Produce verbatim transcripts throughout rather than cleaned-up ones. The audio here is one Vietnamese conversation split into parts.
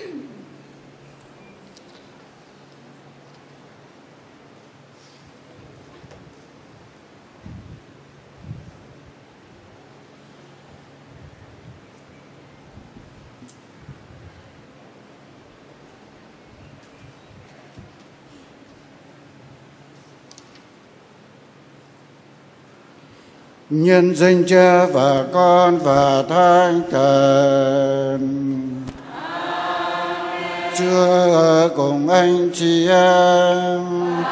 Nhân danh Cha và Con và Thánh Thần. Chúa ở cùng anh chị em.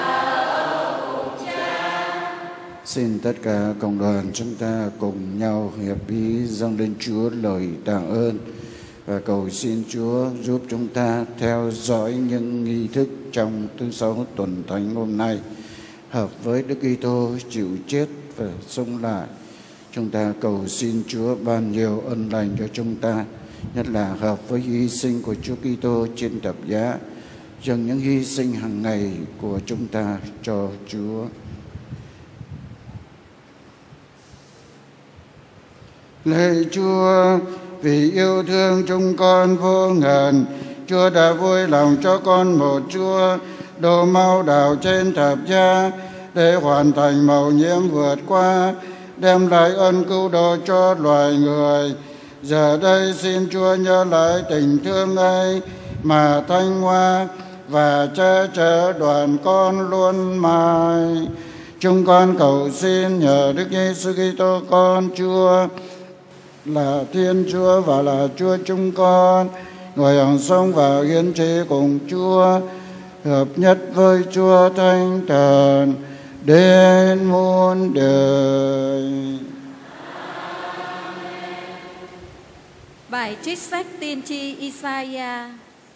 Xin tất cả cộng đoàn chúng ta cùng nhau hiệp ý dâng lên Chúa lời tạ ơn và cầu xin Chúa giúp chúng ta theo dõi những nghi thức trong thứ sáu tuần thánh hôm nay hợp với Đức Kitô chịu chết và sống lại. Chúng ta cầu xin Chúa ban nhiều ân lành cho chúng ta, nhất là hợp với hy sinh của Chúa Kitô trên thập giá, dâng những hy sinh hàng ngày của chúng ta cho Chúa. Lạy Chúa, vì yêu thương chúng con vô ngần, Chúa đã vui lòng cho con một Chúa đồ mau đào trên thập giá để hoàn thành mầu nhiệm vượt qua, đem lại ân cứu độ cho loài người. Giờ đây xin Chúa nhớ lại tình thương ấy mà thanh hoa và che chở đoàn con luôn mãi. Chúng con cầu xin nhờ Đức Giêsu Kitô con Chúa là Thiên Chúa và là Chúa chúng con, ngồi hằng sống và hiến chế cùng Chúa, hợp nhất với Chúa Thánh Thần đến muôn đời. Bài trích sách tiên tri Isaiah.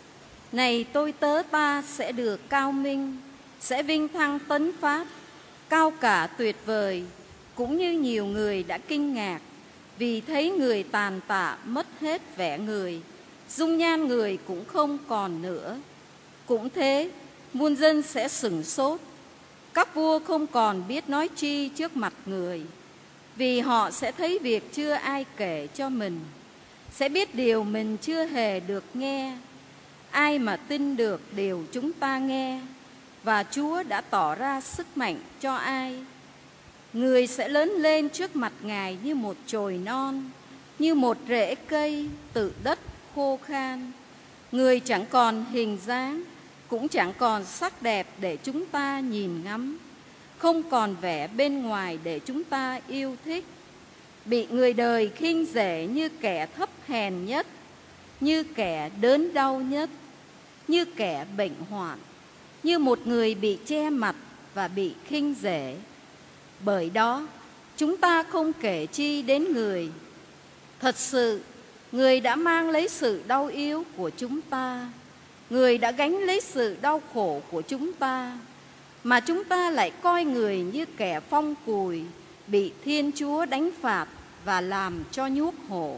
Này tôi tớ ta sẽ được cao minh, sẽ vinh thăng tấn phát, cao cả tuyệt vời, cũng như nhiều người đã kinh ngạc, vì thấy người tàn tạ mất hết vẻ người, dung nhan người cũng không còn nữa. Cũng thế, muôn dân sẽ sửng sốt, các vua không còn biết nói chi trước mặt người, vì họ sẽ thấy việc chưa ai kể cho mình, sẽ biết điều mình chưa hề được nghe. Ai mà tin được điều chúng ta nghe, và Chúa đã tỏ ra sức mạnh cho ai. Người sẽ lớn lên trước mặt Ngài như một chồi non, như một rễ cây từ đất khô khan. Người chẳng còn hình dáng, cũng chẳng còn sắc đẹp để chúng ta nhìn ngắm, không còn vẻ bên ngoài để chúng ta yêu thích. Bị người đời khinh rể như kẻ thấp hèn nhất, như kẻ đớn đau nhất, như kẻ bệnh hoạn, như một người bị che mặt và bị khinh rể. Bởi đó, chúng ta không kể chi đến người. Thật sự, người đã mang lấy sự đau yếu của chúng ta, người đã gánh lấy sự đau khổ của chúng ta, mà chúng ta lại coi người như kẻ phong cùi, bị Thiên Chúa đánh phạt và làm cho nhuốc hổ.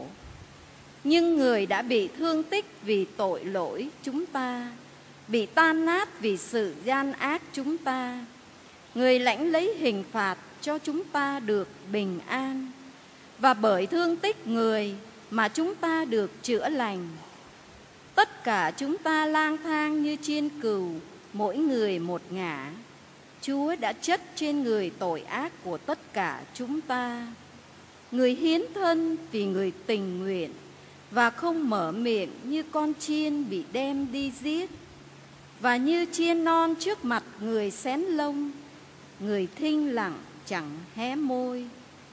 Nhưng người đã bị thương tích vì tội lỗi chúng ta, bị tan nát vì sự gian ác chúng ta. Người lãnh lấy hình phạt cho chúng ta được bình an, và bởi thương tích người mà chúng ta được chữa lành. Tất cả chúng ta lang thang như chiên cừu, mỗi người một ngả. Chúa đã chất trên người tội ác của tất cả chúng ta. Người hiến thân vì người tình nguyện, và không mở miệng như con chiên bị đem đi giết. Và như chiên non trước mặt người xén lông, người thinh lặng chẳng hé môi.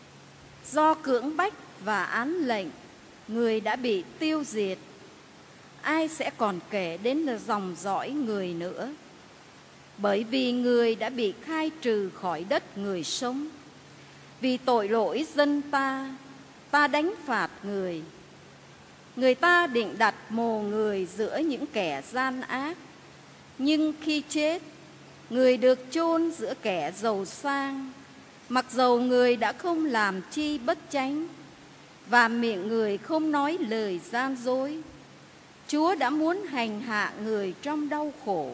Do cưỡng bách và án lệnh, người đã bị tiêu diệt. Ai sẽ còn kể đến dòng dõi người nữa? Bởi vì người đã bị khai trừ khỏi đất người sống. Vì tội lỗi dân ta, ta đánh phạt người. Người ta định đặt mồ người giữa những kẻ gian ác, nhưng khi chết, người được chôn giữa kẻ giàu sang. Mặc dầu người đã không làm chi bất chánh, và miệng người không nói lời gian dối, Chúa đã muốn hành hạ người trong đau khổ.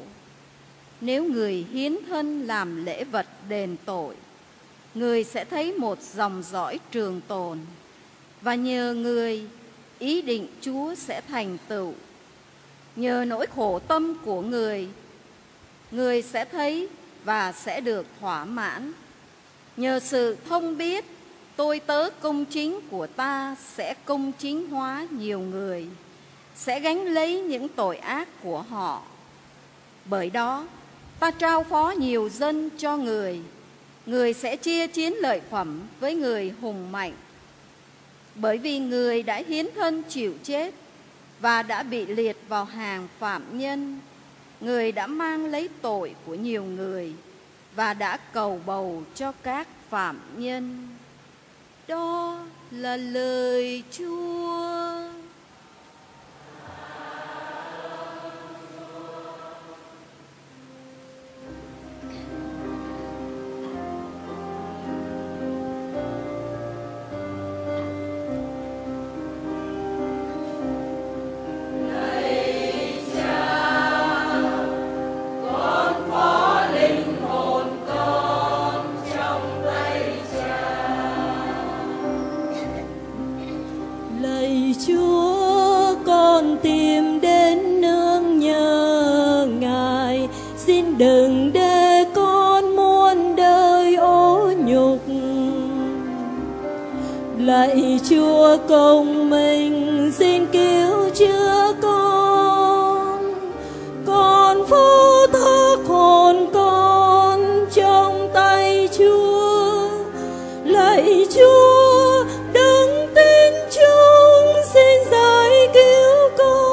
Nếu người hiến thân làm lễ vật đền tội, người sẽ thấy một dòng dõi trường tồn, và nhờ người, ý định Chúa sẽ thành tựu. nhờ nỗi khổ tâm của người, người sẽ thấy và sẽ được thỏa mãn. Nhờ sự thông biết, tôi tớ công chính của ta sẽ công chính hóa nhiều người, sẽ gánh lấy những tội ác của họ. Bởi đó, ta trao phó nhiều dân cho người, người sẽ chia chiến lợi phẩm với người hùng mạnh. Bởi vì người đã hiến thân chịu chết và đã bị liệt vào hàng phạm nhân, người đã mang lấy tội của nhiều người và đã cầu bầu cho các phạm nhân. Đó là lời Chúa. Đừng để con muôn đời ô nhục. Lạy Chúa công minh, xin cứu chữa con. Con phó thác hồn con trong tay Chúa. Lạy Chúa, đấng tin chúng, xin giải cứu con.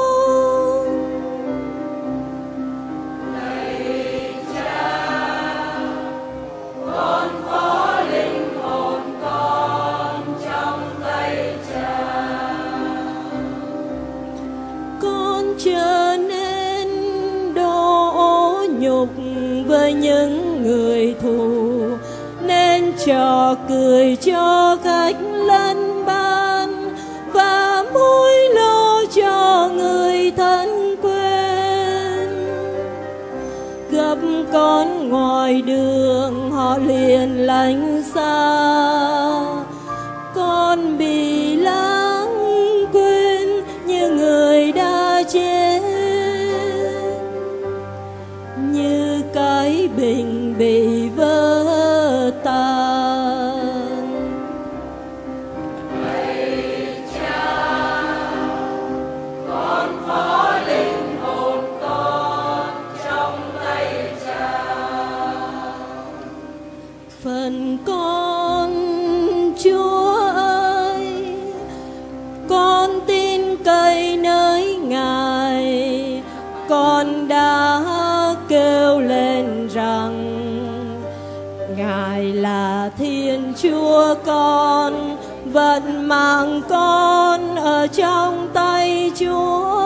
Trở nên đồ ô nhục với những người thù, nên trò cười cho khách lân ban và mối lo cho người thân quen. Gặp con ngoài đường họ liền lánh xa, con bị lãng quên như người đã chết, như cái bình bị vỡ tan. Lạy Cha, con phó linh hồn con trong tay Cha. Phần con Chúa ơi, con tin cậy nơi Ngài, con đã kêu lên rằng Ngài là Thiên Chúa con, vận mạng con ở trong tay Chúa.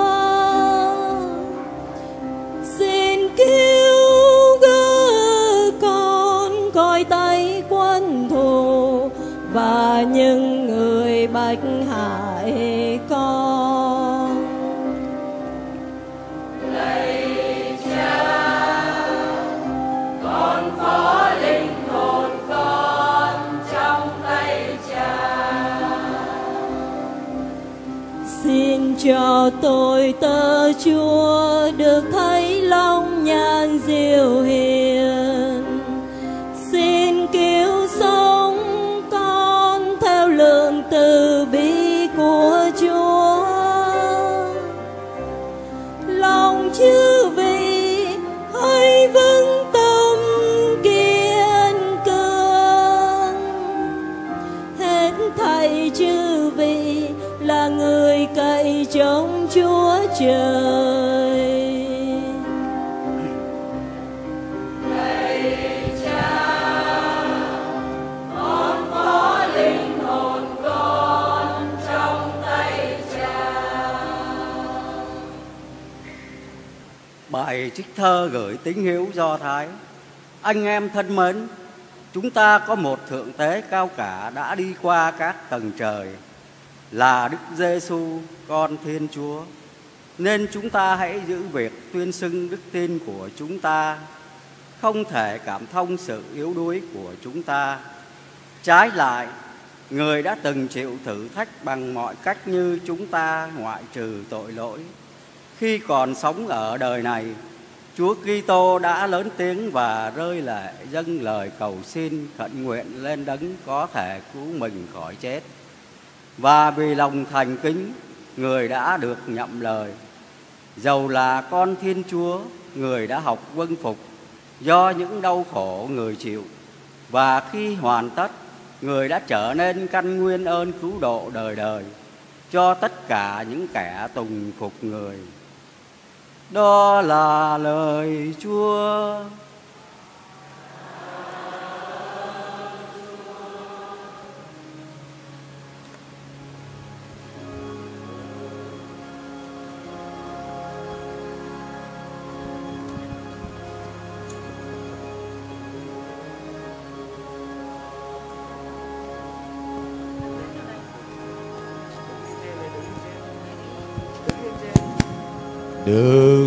Xin cứu gỡ con khỏi tay quân thù và những người bách hại con. Lạy Cha, con phó linh hồn con trong tay Cha. Xin cho tôi tớ Chúa được thấy lòng nhàn diệu hiền. Xin cứu sống con theo lượng từ bi của Chúa. Lòng chư vị hãy vững tâm kiên cường. Hết thảy chư vị là người cậy trông Chúa Trời. Lạy Cha, con phó linh hồn con trong tay Cha. Bài trích thơ gửi tín hữu Do Thái. Anh em thân mến, chúng ta có một thượng tế cao cả đã đi qua các tầng trời, là Đức Giêsu con Thiên Chúa. Nên chúng ta hãy giữ việc tuyên xưng đức tin của chúng ta, không thể cảm thông sự yếu đuối của chúng ta. Trái lại, người đã từng chịu thử thách bằng mọi cách như chúng ta, ngoại trừ tội lỗi. Khi còn sống ở đời này, Chúa Kitô đã lớn tiếng và rơi lệ dâng lời cầu xin khẩn nguyện lên Đấng có thể cứu mình khỏi chết. Và vì lòng thành kính, người đã được nhậm lời. Dầu là con Thiên Chúa, người đã học vâng phục do những đau khổ người chịu. Và khi hoàn tất, người đã trở nên căn nguyên ơn cứu độ đời đời cho tất cả những kẻ tùng phục người. Đó là lời Chúa. Đức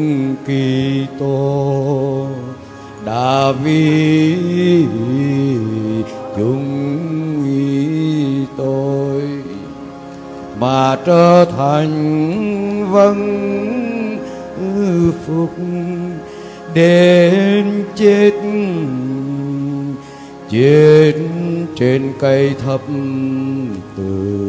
Kitô đã vì chúng tôi mà trở thành vâng phục đến chết, chết trên cây thập tự.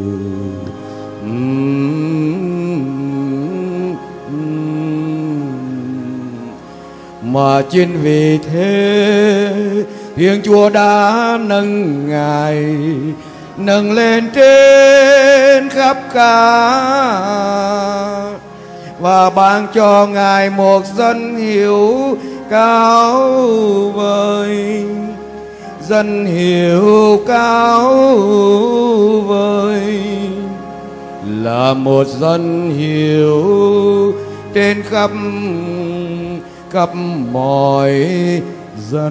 Mà chính vì thế Thiên Chúa đã nâng Ngài nâng lên trên khắp cả và ban cho Ngài một danh hiệu cao vời, danh hiệu cao vời là một danh hiệu trên khắp khắp mọi dân.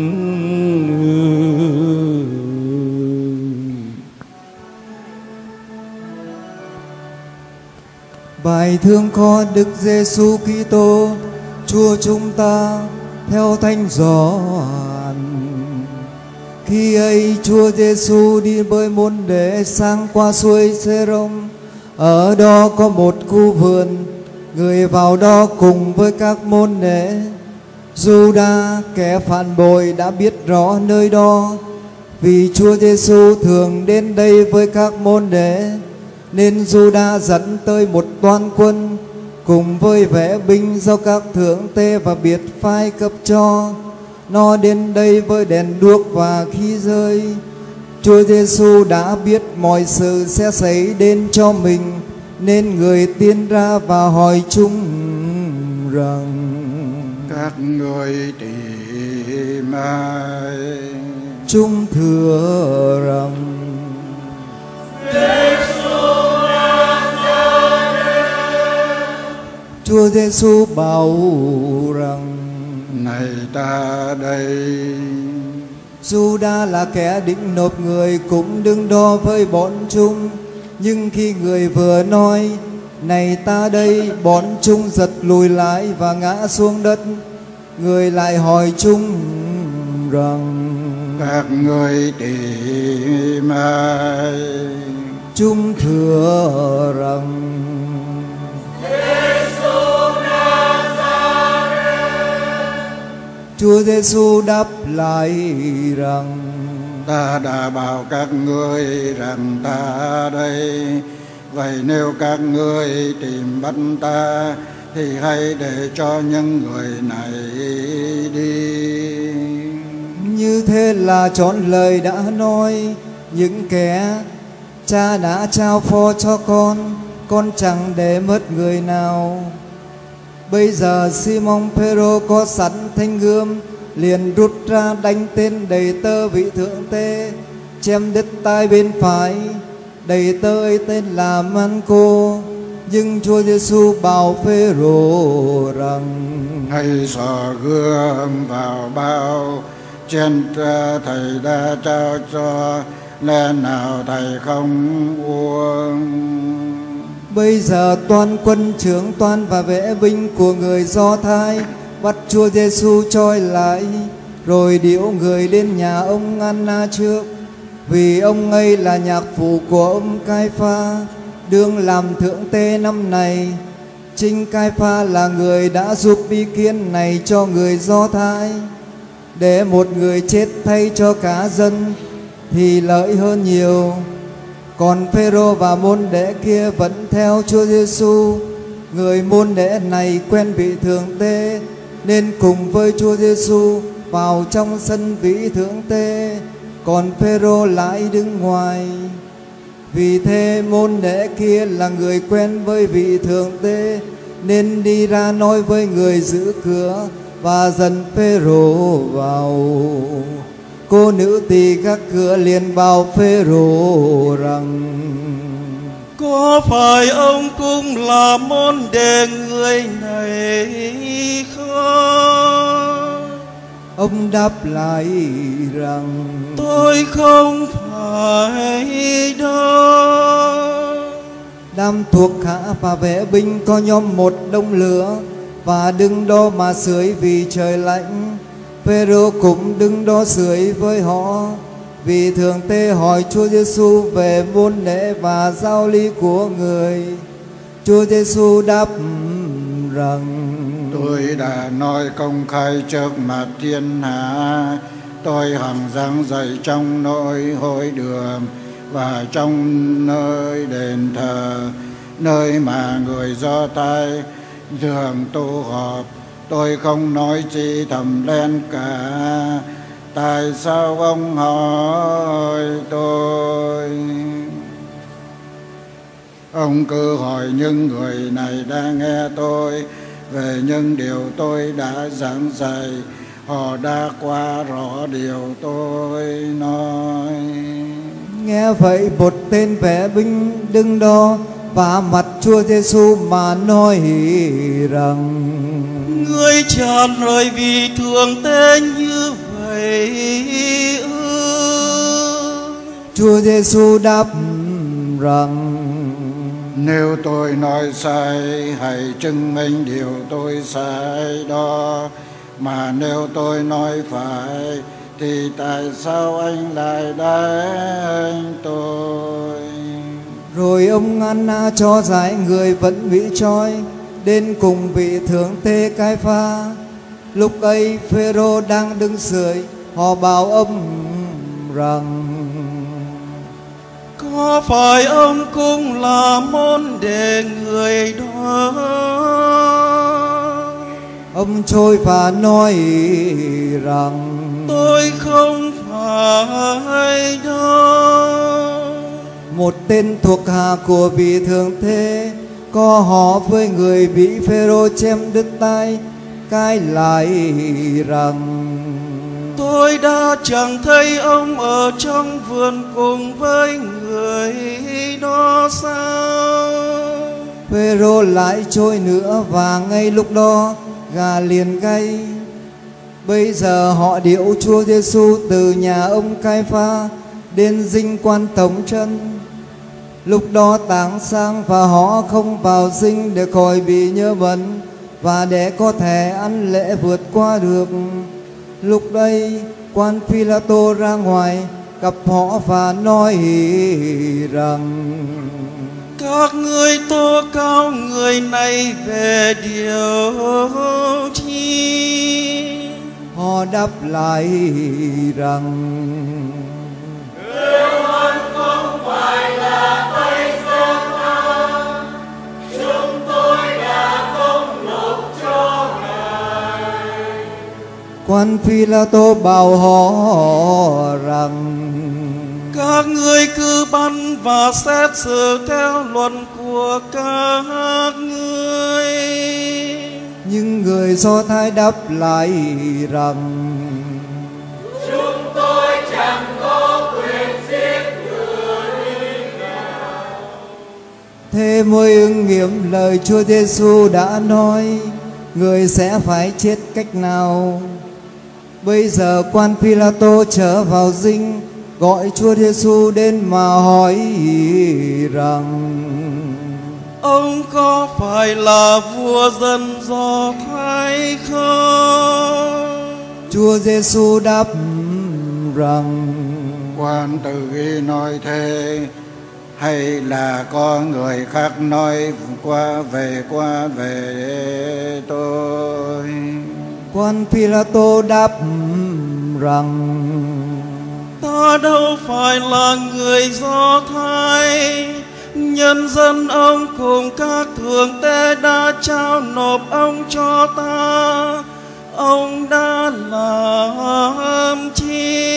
Bài thương con Đức Giêsu Kitô, Chúa chúng ta, theo Thánh Gioan. Khi ấy Chúa Giêsu đi với môn đệ sang qua suối Giê-rông. Ở đó có một khu vườn, người vào đó cùng với các môn đệ. Giu-đa kẻ phản bội đã biết rõ nơi đó, vì Chúa Giêsu thường đến đây với các môn đệ, nên Giu-đa dẫn tới một toán quân cùng với vệ binh do các thượng tê và biệt phái cấp cho. Nó đến đây với đèn đuốc và khí rơi. Chúa Giêsu đã biết mọi sự sẽ xảy đến cho mình, nên người tiến ra và hỏi chúng rằng: các người tìm ai? Chúng thưa rằng: Chúa Giêsu bảo rằng: này ta đây. Giu-đa là kẻ định nộp người cũng đứng đó với bọn chúng. Nhưng khi người vừa nói này ta đây, bọn chúng giật lùi lại và ngã xuống đất. Người lại hỏi chúng rằng: các người tìm ai? Chúng thưa rằng: Chúa Giêsu đáp lại rằng: ta đã bảo các ngươi rằng ta đây. Vậy nếu các ngươi tìm bắt ta, thì hãy để cho những người này đi. Như thế là chọn lời đã nói: những kẻ Cha đã trao phó cho con, con chẳng để mất người nào. Bây giờ Simon Phêrô có sẵn thanh gươm, liền rút ra đánh tên đầy tơ vị thượng tê, chém đứt tai bên phải. Đầy tơ ấy tên là Măn-cô. Nhưng Chúa Giêsu bảo Phêrô rằng: hãy xỏ gươm vào bao trên thầy đã trao cho, lẽ nào thầy không uống? Bây giờ toàn quân trưởng toàn và vệ binh của người Do Thái bắt Chúa Giêsu trói lại, rồi điệu người lên nhà ông Anna trước, vì ông ấy là nhạc phụ của ông Cai-pha, đương làm thượng tê năm này. Chính Cai-pha là người đã giúp ý kiến này cho người Do Thái, để một người chết thay cho cả dân thì lợi hơn nhiều. Còn Phêrô và môn đệ kia vẫn theo Chúa Giêsu. Người môn đệ này quen vị thượng tế nên cùng với Chúa Giêsu vào trong sân vị thượng tế, còn Phêrô lại đứng ngoài. Vì thế môn đệ kia là người quen với vị thượng tế nên đi ra nói với người giữ cửa và dẫn Phêrô vào. Cô nữ tỳ gác cửa liền bảo Phêrô rằng: có phải ông cũng là môn đệ người này không? Ông đáp lại rằng: tôi không phải đâu. Đám thuộc hạ và vệ binh có nhóm một đống lửa và đứng đó mà sưởi vì trời lạnh. Phêrô cũng đứng đó sưởi với họ. Vì thượng tế hỏi Chúa Giêsu về môn đệ và giáo lý của người. Chúa Giêsu đáp rằng: tôi đã nói công khai trước mặt thiên hạ. Tôi hằng giảng dạy trong nội hội đường và trong nơi đền thờ, nơi mà người Do Thái thường tụ họp. Tôi không nói chi thầm len cả. Tại sao ông hỏi tôi? Ông cứ hỏi những người này đang nghe tôi về những điều tôi đã giảng dạy. Họ đã qua rõ điều tôi nói. Nghe vậy một tên vệ binh đứng đó vả mặt Chúa Giêsu mà nói rằng: ngươi trả lời vì thượng tế như vậy ư? Chúa Giêsu đáp rằng: nếu tôi nói sai, hãy chứng minh điều tôi sai đó. Mà nếu tôi nói phải, thì tại sao anh lại đánh tôi? Rồi ông Anna cho giải người vẫn bị trói đến cùng vị thượng tế Cai-pha. Lúc ấy Phêrô đang đứng sưởi, họ bảo ông rằng: có phải ông cũng là môn đệ người đó? Ông trôi và nói rằng: tôi không phải đâu. Một tên thuộc hạ của vị thượng tế có họ với người bị Phêrô chém đứt tay, cãi lại rằng: tôi đã chẳng thấy ông ở trong vườn cùng với người đó sao? Phêrô lại trôi nữa và ngay lúc đó gà liền gáy. Bây giờ họ điệu Chúa Giêsu từ nhà ông Cai-pha đến dinh quan tổng trấn. Lúc đó tảng sáng và họ không vào dinh để khỏi bị nhơ bẩn và để có thể ăn lễ vượt qua được. Lúc đây quan Phi-la-tô ra ngoài gặp họ và nói rằng: các ngươi tố cáo người này về điều chi? Họ đáp lại rằng: nếu anh không phải là Tây Giang ta, chúng tôi đã không nộp cho Ngài. Quan Phi-la-tô bảo họ rằng: các ngươi cứ bắn và xét xử theo luật của các ngươi. Nhưng người Do Thái đáp lại rằng: chúng tôi chẳng có quyền giết người nào. Thế mới ứng nghiệm lời Chúa Giêsu đã nói, người sẽ phải chết cách nào. Bây giờ quan Phi-la-tô trở vào dinh, gọi Chúa Giêsu đến mà hỏi rằng: ông có phải là vua dân Do Thái không? Chúa Giêsu đáp rằng: Quan từ khi nói thế hay là có người khác nói qua về qua về tôi? Quan Phi-la-tô đáp rằng: Ta đâu phải là người Do Thái. Nhân dân ông cùng các thượng tế đã trao nộp ông cho ta. Ông đã làm chi?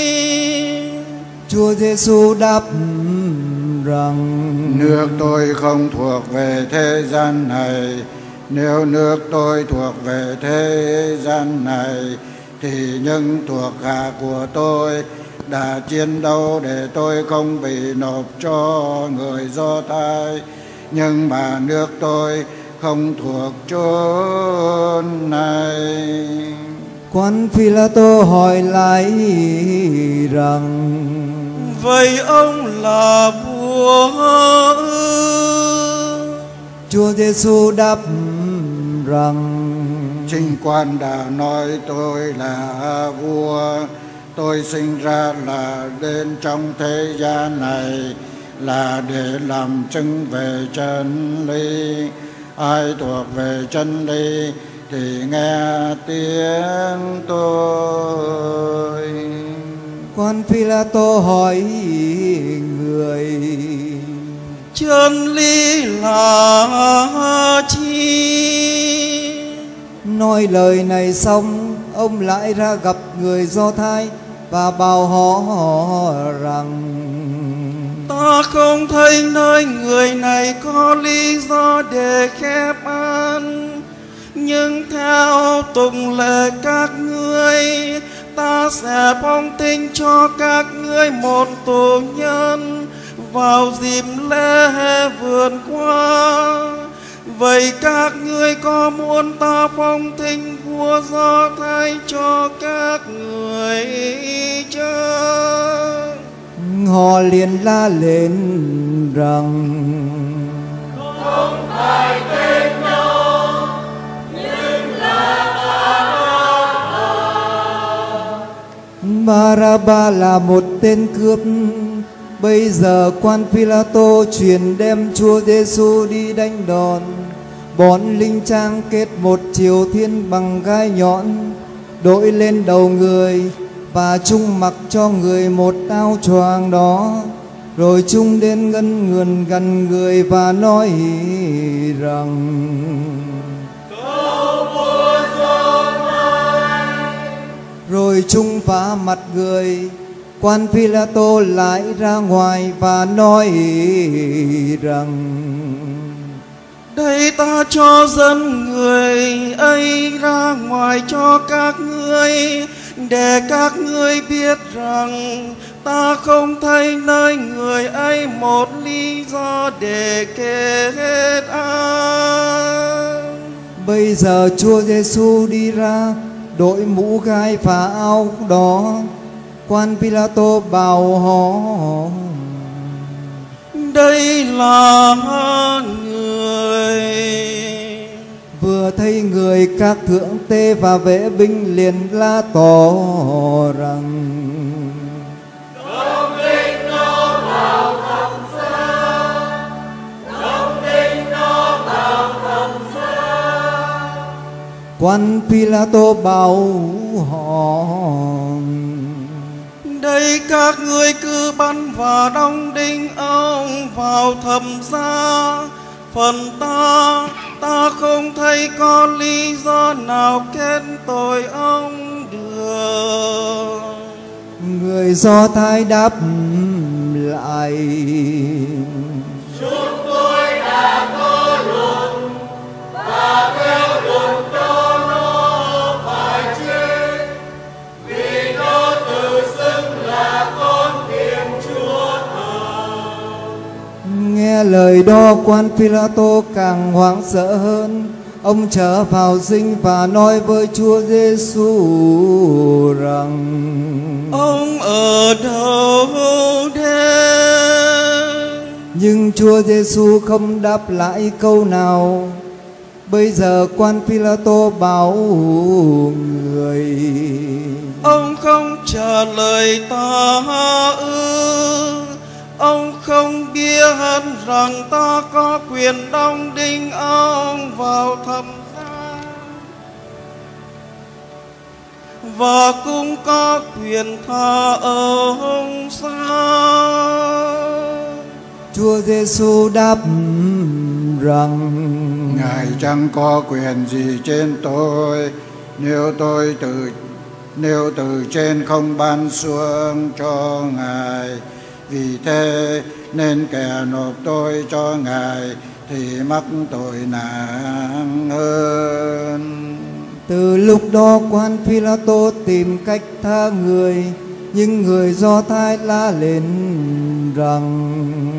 Chúa Giêsu đáp rằng: Nước tôi không thuộc về thế gian này. Nếu nước tôi thuộc về thế gian này thì những thuộc hạ của tôi đã chiến đấu để tôi không bị nộp cho người Do Thái. Nhưng mà nước tôi không thuộc chốn này. Quan Phi-la-tô hỏi lại rằng: Vậy ông là vua ư? Chúa Giêsu đáp rằng: Chính quan đã nói tôi là vua. Tôi sinh ra là đến trong thế gian này là để làm chứng về chân lý. Ai thuộc về chân lý thì nghe tiếng tôi. Quan Phi-la-tô hỏi người: Chân lý là chi? Nói lời này xong, ông lại ra gặp người Do Thái và bảo họ rằng: Ta không thấy nơi người này có lý do để khép ăn. Nhưng theo tùng lệ các ngươi, ta sẽ phóng thích cho các ngươi một tù nhân vào dịp lễ vượt qua. Vậy các ngươi có muốn ta phóng thích vua Do Thái cho các người chớ? Họ liền la lên rằng: Không phải tên đâu, nhưng là Ba-ra-ba là một tên cướp. Bây giờ quan Phi-la-tô truyền đem Chúa Giêsu đi đánh đòn. Bọn linh trang kết một triều thiên bằng gai nhọn, đội lên đầu người và chung mặc cho người một áo choàng đó. Rồi chung đến gần gần gần người và nói rằng: Rồi chung phá mặt người. Quan Phi-la-tô lại ra ngoài và nói rằng: Đây ta cho dân người ấy ra ngoài cho các ngươi, để các ngươi biết rằng ta không thấy nơi người ấy một lý do để kết án. Bây giờ Chúa Giêsu đi ra, đội mũ gai và áo đó. Quan Phi-la-tô bảo họ: Đây là người. Vừa thấy người, các thượng tế và vệ binh liền la to rằng: Không tin nó vào thập giá, không tin nó vào thập giá. Quan Phi-la-tô bảo họ: Đây các ngươi cứ bắn và đóng đinh ông vào thập giá. Phần ta, ta không thấy có lý do nào kết tội ông được. Người Do Thái đáp lại: Chúng tôi đã có luật và theo luật cho nó phải chết, vì nó tự xưng là con Thiên Chúa Trời. Nghe lời đó, quan Phi-la-tô càng hoảng sợ hơn. Ông trở vào dinh và nói với Chúa Giêsu rằng: Ông ở đâu thế? Nhưng Chúa Giêsu không đáp lại câu nào. Bây giờ quan Phi-la-tô bảo người: Ông không trả lời ta ư? Ông không biết rằng ta có quyền đóng đinh ông vào thập giá, và cũng có quyền tha ông sao? Chúa Giêsu đáp rằng: Ngài chẳng có quyền gì trên tôi, nếu tôi từ nếu từ trên không ban xuống cho Ngài. Vì thế nên kẻ nộp tôi cho Ngài thì mắc tội nặng hơn. Từ lúc đó quan Phi-la-tô tìm cách tha người, nhưng người Do Thái la lên rằng: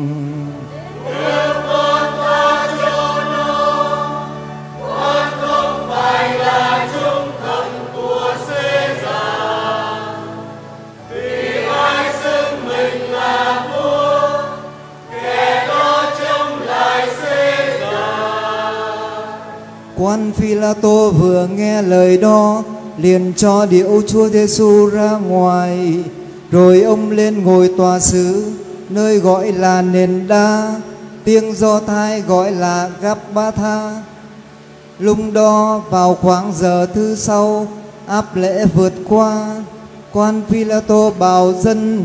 Nếu con tha cho nó, con không phải là trung thần của Caesar, vì ai xưng mình là vua, kẻ đó chống lại Caesar. Quan Phi-la-tô vừa nghe lời đó, liền cho điệu Chúa Giêsu ra ngoài, rồi ông lên ngồi tòa xứ, nơi gọi là nền đá, tiếng Do Thái gọi là Gabbatha. Lúc đó vào khoảng giờ thứ sau, áp lễ vượt qua, quan Phi-la-tô bảo dân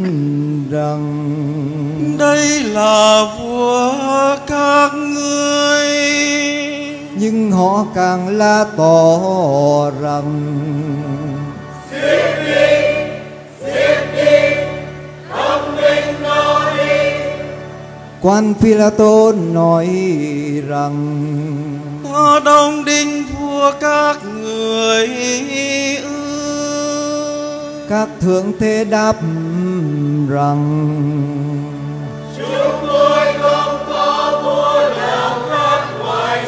rằng: Đây là vua các ngươi. Nhưng họ càng la to rằng: Giết đi, giết đi, đóng đinh nó đi. Quan Phi-la-tô nói rằng: Ta đóng đinh vua các người ư? Các thượng tế đáp rằng: Chúng tôi không có vua nào khác ngoài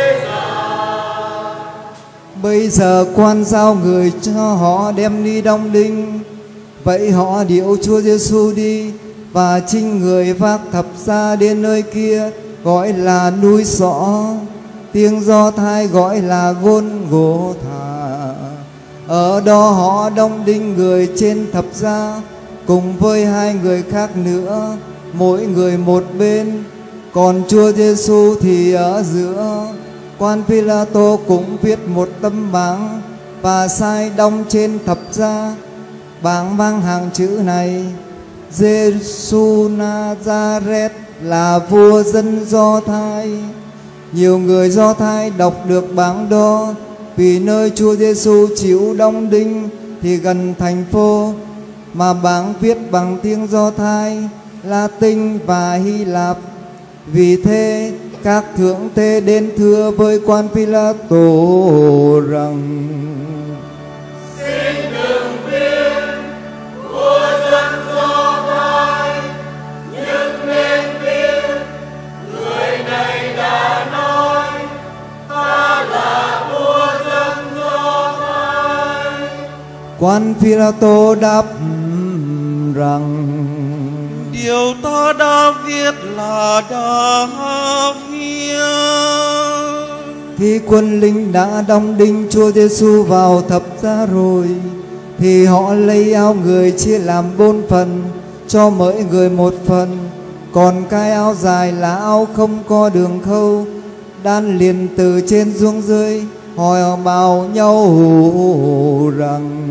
Caesar. Bây giờ quan giao người cho họ đem đi đóng đinh. Vậy họ điệu Chúa Giêsu đi, và chinh người vác thập giá đến nơi kia gọi là núi Sọ, tiếng Do Thái gọi là Gôn Gô Thà. Ở đó họ đóng đinh người trên thập giá cùng với hai người khác nữa, mỗi người một bên, còn Chúa Giêsu thì ở giữa. Quan Phi-la-tô cũng viết một tấm bảng và sai đóng trên thập giá. Bảng mang hàng chữ này: Giêsu Nazareth là vua dân Do Thái. Nhiều người Do Thái đọc được bảng đó, vì nơi Chúa Giêsu chịu đóng đinh thì gần thành phố, mà bảng viết bằng tiếng Do Thái, Latin và Hy Lạp. Vì thế các thượng tế đến thưa với quan Phi-la-tô rằng: Xin đừng biết vua dân Do Thái, nhưng nên biết người này đã nói ta là vua dân Do Thái. Quan Phi-la-tô đáp rằng: Điều ta đã viết là đã viết. Khi quân lính đã đóng đinh Chúa Giêsu vào thập giá rồi, thì họ lấy áo người chia làm bốn phần, cho mỗi người một phần. Còn cái áo dài là áo không có đường khâu, đan liền từ trên xuống dưới. Họ bảo nhau rằng: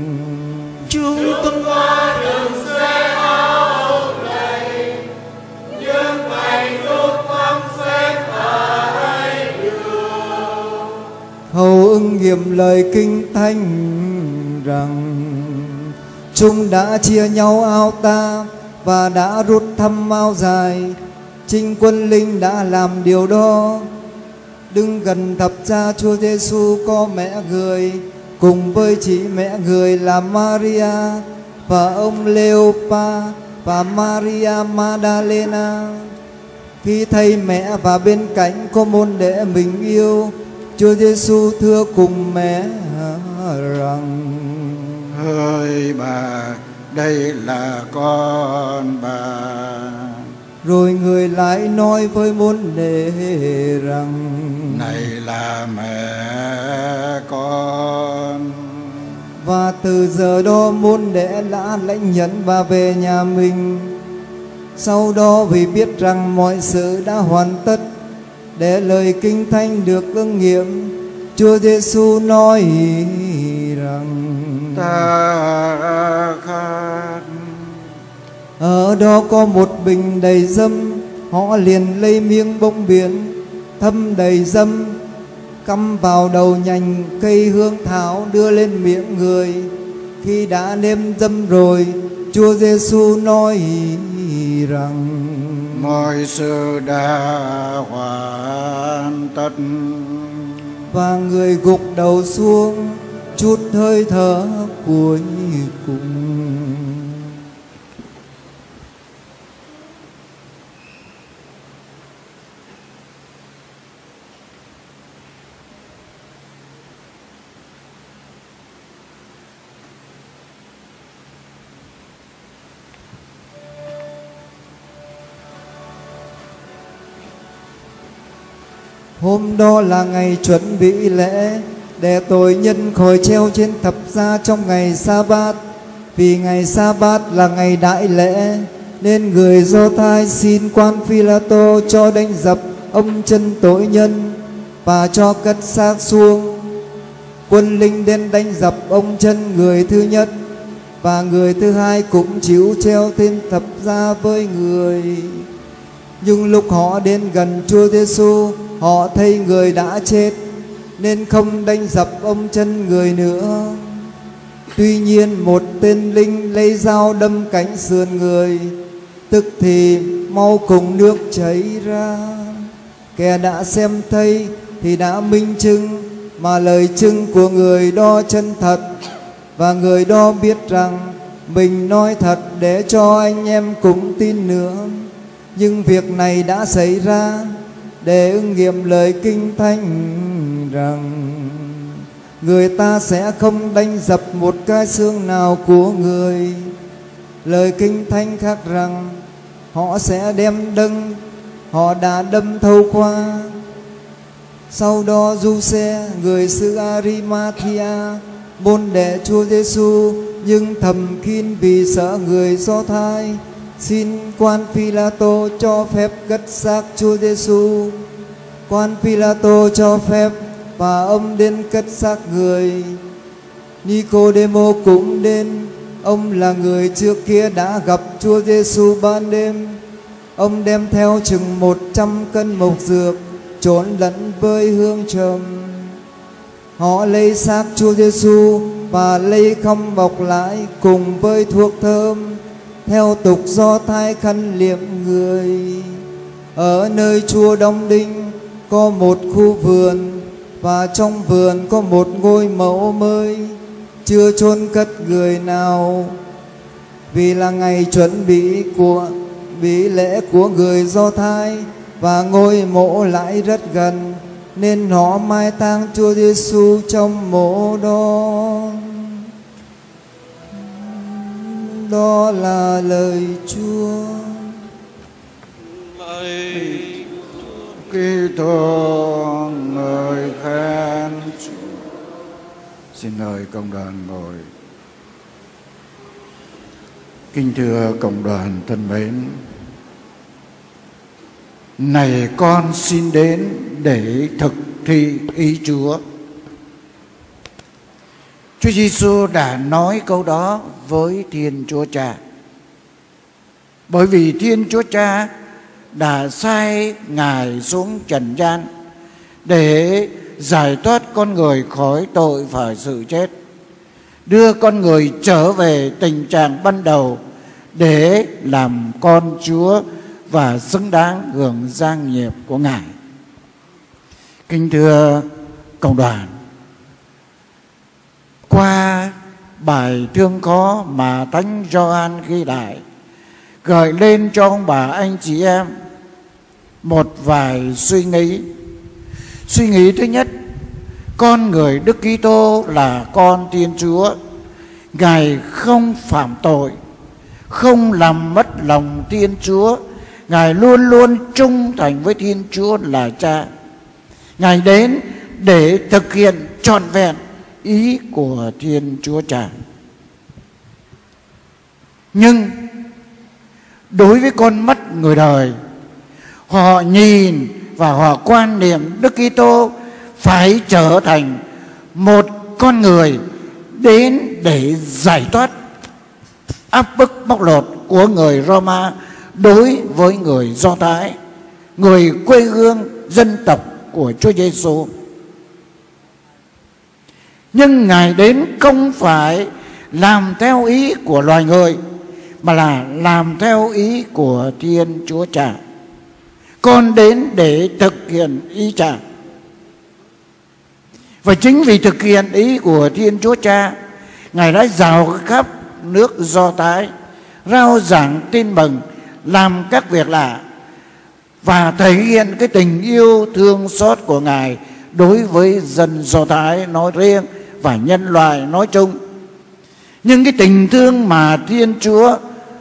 Chúng Chúng ta đừng xé áo này, nhưng phải rút phăng xếp và hay đường. hầu ứng nghiệm lời kinh thánh rằng: chúng đã chia nhau áo ta và đã rút thăm áo dài. Chính quân linh đã làm điều đó. Đứng gần thập giá Chúa Giêsu có mẹ người, cùng với chị mẹ người là Maria và ông Leopa và Maria Magdalena. Khi thấy mẹ và bên cạnh có môn đệ mình yêu, Chúa Giêsu thưa cùng mẹ rằng: Hỡi bà, đây là con bà. Rồi người lại nói với môn đệ rằng: Này là mẹ con. Và từ giờ đó môn đệ đã lãnh nhận và về nhà mình. Sau đó vì biết rằng mọi sự đã hoàn tất, để lời kinh thánh được ứng nghiệm, Chúa Giêsu nói rằng: Ta khát. Ở đó có một bình đầy dâm, họ liền lấy miếng bông biển thâm đầy dâm, cắm vào đầu nhành cây hương thảo đưa lên miệng người. Khi đã nêm dâm rồi, Chúa Giêsu nói rằng: Mọi sự đã hoàn tất. Và người gục đầu xuống, chút hơi thở cuối cùng. Hôm đó là ngày chuẩn bị lễ, để tội nhân khỏi treo trên thập giá trong ngày Sa-bát. Vì ngày Sa-bát là ngày đại lễ, nên người Do Thái xin quan Phi-la-tô cho đánh dập ông chân tội nhân và cho cất xác xuống. Quân lính đến đánh dập ông chân người thứ nhất, và người thứ hai cũng chịu treo trên thập giá với người. Nhưng lúc họ đến gần Chúa Giêsu, họ thấy người đã chết, nên không đánh dập ông chân người nữa. Tuy nhiên một tên lính lấy dao đâm cánh sườn người, tức thì máu cùng nước chảy ra. Kẻ đã xem thấy thì đã minh chứng, mà lời chứng của người đó chân thật, và người đó biết rằng mình nói thật để cho anh em cũng tin nữa. Nhưng việc này đã xảy ra để ứng nghiệm lời kinh thánh rằng: Người ta sẽ không đánh dập một cái xương nào của người. Lời kinh thánh khác rằng: Họ sẽ đem đâng họ đã đâm thâu qua. Sau đó Giuse, người xứ Arimathia, môn đệ Chúa Giêsu, nhưng thầm kín vì sợ người Do Thái, xin quan Phi-la-tô cho phép cất xác Chúa Giêsu. Quan Phi-la-tô cho phép, và ông đến cất xác người. Nicôđêmô cũng đến. Ông là người trước kia đã gặp Chúa Giêsu ban đêm. Ông đem theo chừng một trăm cân mộc dược trộn lẫn với hương trầm. Họ lấy xác Chúa Giêsu và lấy khăn bọc lại cùng với thuốc thơm, theo tục Do Thái khăn liệm người. Ở nơi chùa Đông Đinh có một khu vườn, và trong vườn có một ngôi mộ mới, chưa chôn cất người nào. Vì là ngày chuẩn bị của bị lễ của người Do Thái, và ngôi mộ lại rất gần, nên họ mai táng Chúa Giêsu trong mộ đó. Đó là lời Chúa. Lời Kitô ngợi khen Chúa. Xin mời cộng đoàn ngồi. Kính thưa cộng đoàn thân mến, này con xin đến để thực thi ý Chúa. Chúa Giêsu đã nói câu đó với Thiên Chúa Cha, bởi vì Thiên Chúa Cha đã sai Ngài xuống trần gian để giải thoát con người khỏi tội và sự chết, đưa con người trở về tình trạng ban đầu để làm con Chúa và xứng đáng hưởng gia nghiệp của Ngài. Kính thưa cộng đoàn, qua bài thương khó mà Thánh Gioan ghi lại, gợi lên cho ông bà anh chị em một vài suy nghĩ. Suy nghĩ thứ nhất, con người Đức Kitô là con Thiên Chúa. Ngài không phạm tội, không làm mất lòng Thiên Chúa. Ngài luôn luôn trung thành với Thiên Chúa là Cha. Ngài đến để thực hiện trọn vẹn ý của Thiên Chúa Cha. Nhưng đối với con mắt người đời. Họ nhìn và họ quan niệm Đức Kitô phải trở thành một con người đến để giải thoát áp bức bóc lột của người Roma đối với người Do Thái, người quê hương dân tộc của Chúa Giêsu. Nhưng Ngài đến không phải làm theo ý của loài người, mà là làm theo ý của Thiên Chúa Cha. Con đến để thực hiện ý Cha. Và chính vì thực hiện ý của Thiên Chúa Cha, Ngài đã dạo khắp nước Do Thái, rao giảng tin mừng, làm các việc lạ và thể hiện cái tình yêu thương xót của Ngài đối với dân Do Thái nói riêng và nhân loại nói chung. Nhưng cái tình thương mà Thiên Chúa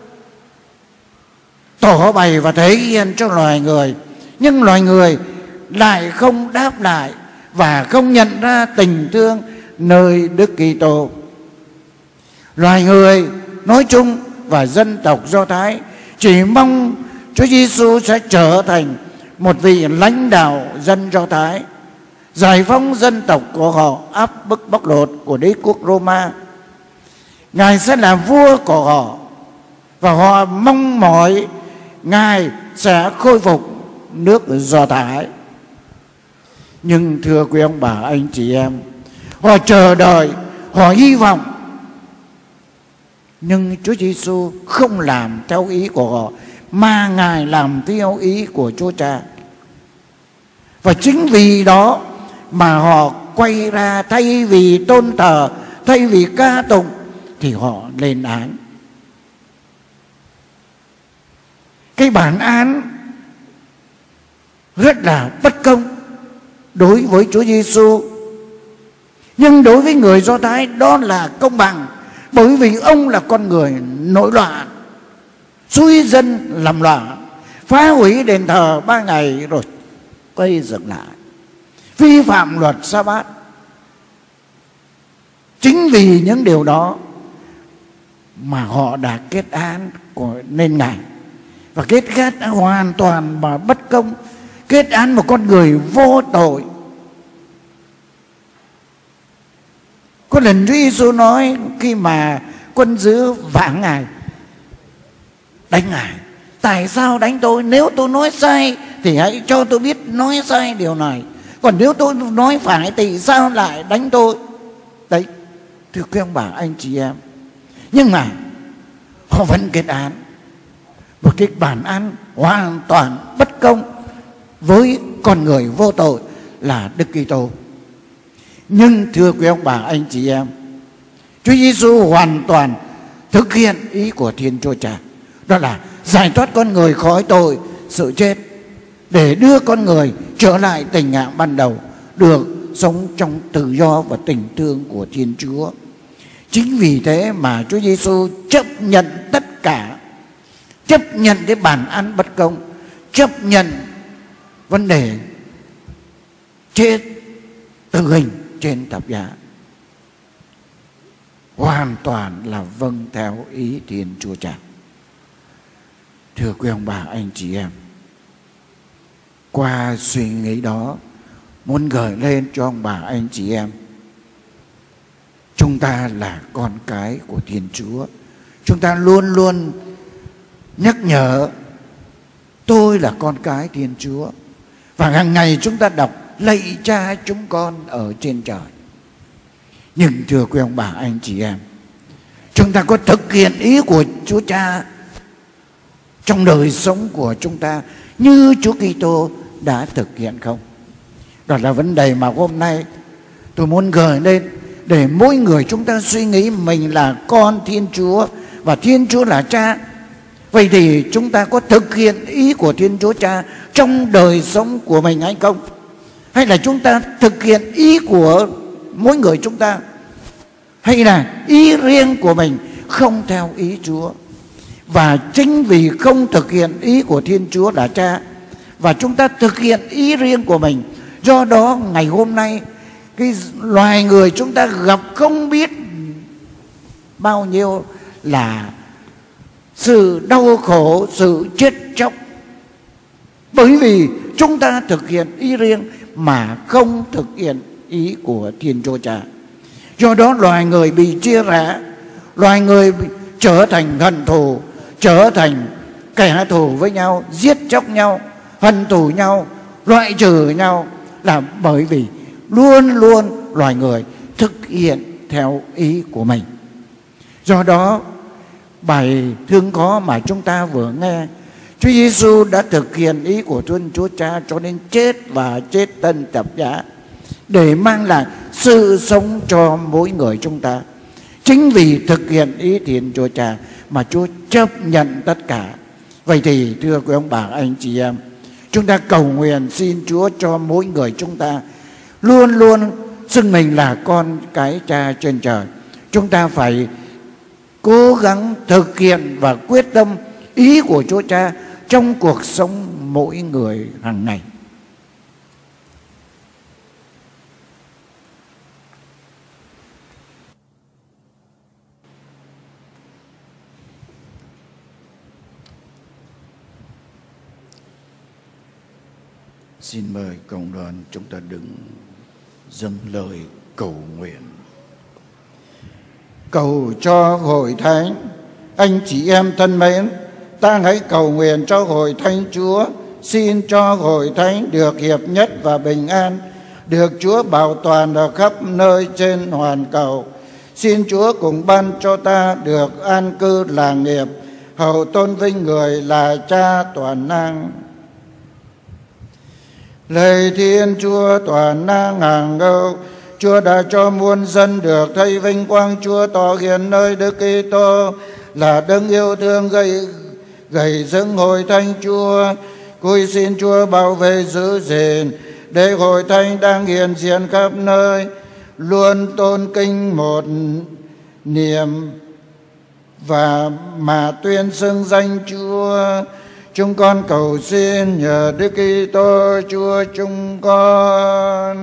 tỏ bày và thể hiện cho loài người, nhưng loài người lại không đáp lại và không nhận ra tình thương nơi Đức Kitô. Loài người nói chung và dân tộc Do Thái chỉ mong Chúa Giêsu sẽ trở thành một vị lãnh đạo dân Do Thái, giải phóng dân tộc của họ áp bức bóc lột của đế quốc Roma. Ngài sẽ là vua của họ và họ mong mỏi Ngài sẽ khôi phục nước Do Thái. Nhưng thưa quý ông bà anh chị em, họ chờ đợi, họ hy vọng, nhưng Chúa Giêsu không làm theo ý của họ, mà Ngài làm theo ý của Chúa Cha. Và chính vì đó mà họ quay ra, thay vì tôn thờ, thay vì ca tụng, thì họ lên án. Cái bản án rất là bất công đối với Chúa Giêsu, nhưng đối với người Do Thái đó là công bằng, bởi vì ông là con người nổi loạn, xúi dân làm loạn, phá hủy đền thờ ba ngày rồi quay dựng lại, vi phạm luật Sa-bát. Chính vì những điều đó mà họ đã kết án của nên Ngài, và kết án hoàn toàn mà bất công, kết án một con người vô tội. Có lần Chúa Giêsu nói khi mà quân giữ vả Ngài, đánh Ngài: tại sao đánh tôi? Nếu tôi nói sai thì hãy cho tôi biết nói sai điều này, còn nếu tôi nói phải thì sao lại đánh tôi? Đấy, thưa quý ông bà anh chị em, nhưng mà họ vẫn kết án một cái bản án hoàn toàn bất công với con người vô tội là Đức Kitô. Nhưng thưa quý ông bà anh chị em, Chúa Giêsu hoàn toàn thực hiện ý của Thiên Chúa Cha, đó là giải thoát con người khỏi tội, sự chết, để đưa con người trở lại tình trạng ban đầu, được sống trong tự do và tình thương của Thiên Chúa. Chính vì thế mà Chúa Giêsu chấp nhận tất cả, chấp nhận cái bản án bất công, chấp nhận vấn đề chết tử hình trên thập giá, hoàn toàn là vâng theo ý Thiên Chúa Cha. Thưa quý ông bà anh chị em, qua suy nghĩ đó muốn gửi lên cho ông bà anh chị em, chúng ta là con cái của Thiên Chúa. Chúng ta luôn luôn nhắc nhở tôi là con cái Thiên Chúa, và hàng ngày chúng ta đọc lạy Cha chúng con ở trên trời. Nhưng thưa quý ông bà anh chị em, chúng ta có thực hiện ý của Chúa Cha trong đời sống của chúng ta như Chúa Kitô đã thực hiện không? Đó là vấn đề mà hôm nay tôi muốn gửi lên, để mỗi người chúng ta suy nghĩ mình là con Thiên Chúa và Thiên Chúa là Cha. Vậy thì chúng ta có thực hiện ý của Thiên Chúa Cha trong đời sống của mình hay không? Hay là chúng ta thực hiện ý của mỗi người chúng ta, hay là ý riêng của mình không theo ý Chúa? Và chính vì không thực hiện ý của Thiên Chúa là Cha, và chúng ta thực hiện ý riêng của mình, do đó ngày hôm nay cái loài người chúng ta gặp không biết bao nhiêu là sự đau khổ, sự chết chóc, bởi vì chúng ta thực hiện ý riêng mà không thực hiện ý của Thiên Chúa Cha. Do đó loài người bị chia rẽ, loài người bị trở thành hận thù, trở thành kẻ thù với nhau, giết chóc nhau, hận thù nhau, loại trừ nhau, là bởi vì luôn luôn loài người thực hiện theo ý của mình. Do đó bài thương khó mà chúng ta vừa nghe, Chúa Giêsu đã thực hiện ý của Thiên Chúa Cha cho đến chết và chết tân thập giá để mang lại sự sống cho mỗi người chúng ta. Chính vì thực hiện ý Thiên Chúa Cha mà Chúa chấp nhận tất cả. Vậy thì thưa quý ông bà, anh chị em, chúng ta cầu nguyện xin Chúa cho mỗi người chúng ta luôn luôn xưng mình là con cái Cha trên trời. Chúng ta phải cố gắng thực hiện và quyết tâm ý của Chúa Cha trong cuộc sống mỗi người hàng ngày. Xin mời cộng đoàn chúng ta đứng dâng lời cầu nguyện. Cầu cho hội thánh. Anh chị em thân mến, ta hãy cầu nguyện cho hội thánh Chúa. Xin cho hội thánh được hiệp nhất và bình an, được Chúa bảo toàn ở khắp nơi trên hoàn cầu. Xin Chúa cùng ban cho ta được an cư lạc nghiệp, hầu tôn vinh người là Cha toàn năng. Lạy Thiên Chúa toàn năng hàng ngâu, Chúa đã cho muôn dân được thấy vinh quang Chúa tỏ hiện nơi Đức Kitô là đấng yêu thương gây gầy dựng hội thánh Chúa. Cúi xin Chúa bảo vệ giữ gìn để hội thánh đang hiện diện khắp nơi luôn tôn kính một niệm và mà tuyên xưng danh Chúa. Chúng con cầu xin nhờ Đức Kitô Chúa chúng con.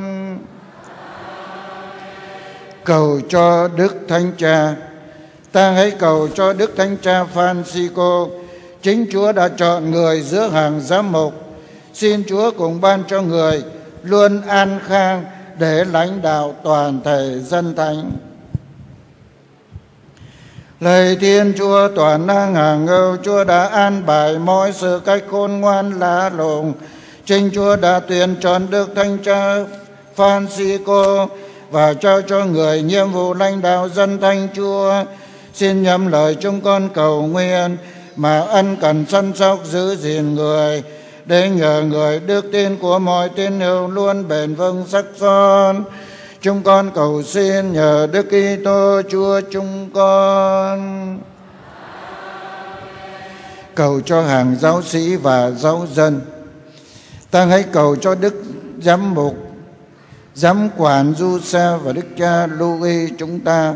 Cầu cho Đức Thánh Cha. Ta hãy cầu cho Đức Thánh Cha Francisco. Chính Chúa đã chọn người giữa hàng giám mục. Xin Chúa cùng ban cho người luôn an khang để lãnh đạo toàn thể dân thánh. Lạy Thiên Chúa toàn năng hàng ngâu, Chúa đã an bài mọi sự cách khôn ngoan lạ lùng. Chính Chúa đã tuyển chọn Đức Thánh Cha Francisco và trao cho người nhiệm vụ lãnh đạo dân thánh Chúa. Xin nhầm lời chúng con cầu nguyện mà ân cần săn sóc giữ gìn người, để nhờ người đức tin của mọi tín hữu luôn bền vững sắc son. Chúng con cầu xin nhờ Đức Kitô Chúa chúng con. Cầu cho hàng giáo sĩ và giáo dân. Ta hãy cầu cho Đức Giám mục, Giám quản Giuse và Đức Cha Louis chúng ta,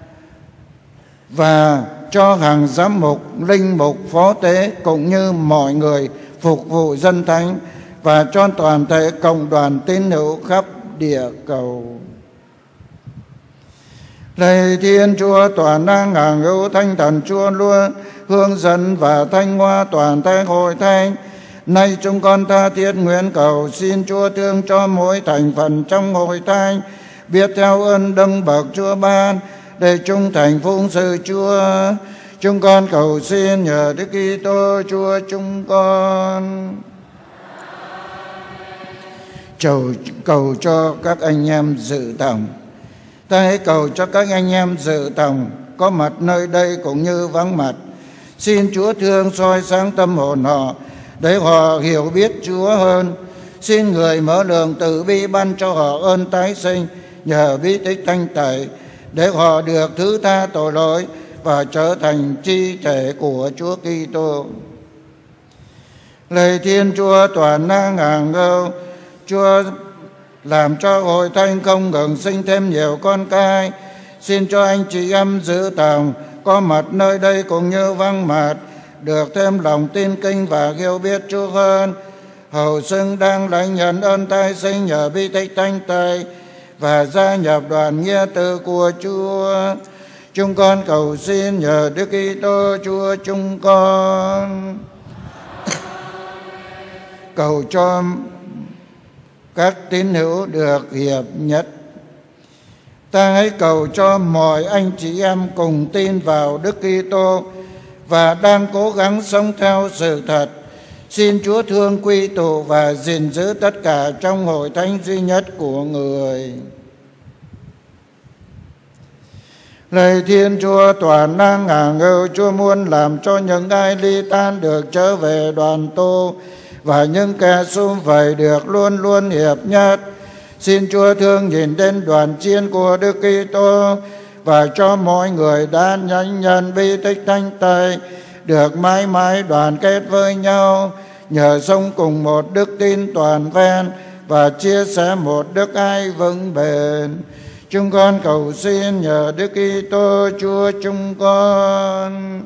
và cho hàng giám mục, linh mục, phó tế cũng như mọi người phục vụ dân thánh, và cho toàn thể cộng đoàn tín hữu khắp địa cầu. Lạy Thiên Chúa toàn năng hàng hữu, Thánh Thần Chúa luôn hướng dẫn và thanh hoa toàn thể hội thánh. Nay chúng con tha thiết nguyện cầu xin Chúa thương cho mỗi thành phần trong hội thánh biết theo ơn đấng bậc Chúa ban để trung thành phụng sự Chúa. Chúng con cầu xin nhờ Đức Kitô Chúa chúng con. Cầu, cầu cho các anh em dự tòng. Ta hãy cầu cho các anh em dự tòng có mặt nơi đây cũng như vắng mặt. Xin Chúa thương soi sáng tâm hồn họ để họ hiểu biết Chúa hơn. Xin người mở lượng từ bi ban cho họ ơn tái sinh nhờ bí tích thanh tẩy, để họ được thứ tha tội lỗi và trở thành chi thể của Chúa Kitô. Lạy Thiên Chúa toàn năng hàng ngâu, Chúa làm cho hội thánh không ngừng sinh thêm nhiều con cái. Xin cho anh chị em giữ tòng có mặt nơi đây cũng như vắng mặt được thêm lòng tin kinh và hiểu biết Chúa hơn, hầu xưng đang lãnh nhận ơn tái sinh nhờ bí tích thanh tẩy và gia nhập đoàn nghĩa tử của Chúa. Chúng con cầu xin nhờ Đức Kitô Chúa chúng con. Cầu cho các tín hữu được hiệp nhất. Ta hãy cầu cho mọi anh chị em cùng tin vào Đức Kitô và đang cố gắng sống theo sự thật. Xin Chúa thương quy tụ và gìn giữ tất cả trong hội thánh duy nhất của Người. Lạy Thiên Chúa toàn năng ngàn ưu, Chúa muốn làm cho những ai ly tan được trở về đoàn tu và những kẻ sum vầy được luôn luôn hiệp nhất. Xin Chúa thương nhìn đến đoàn chiên của Đức Kitô và cho mọi người đã nhanh nhận bi tích thánh tây được mãi mãi đoàn kết với nhau, nhờ sống cùng một đức tin toàn vẹn và chia sẻ một đức ái vững bền. Chúng con cầu xin nhờ Đức Kitô Chúa chúng con.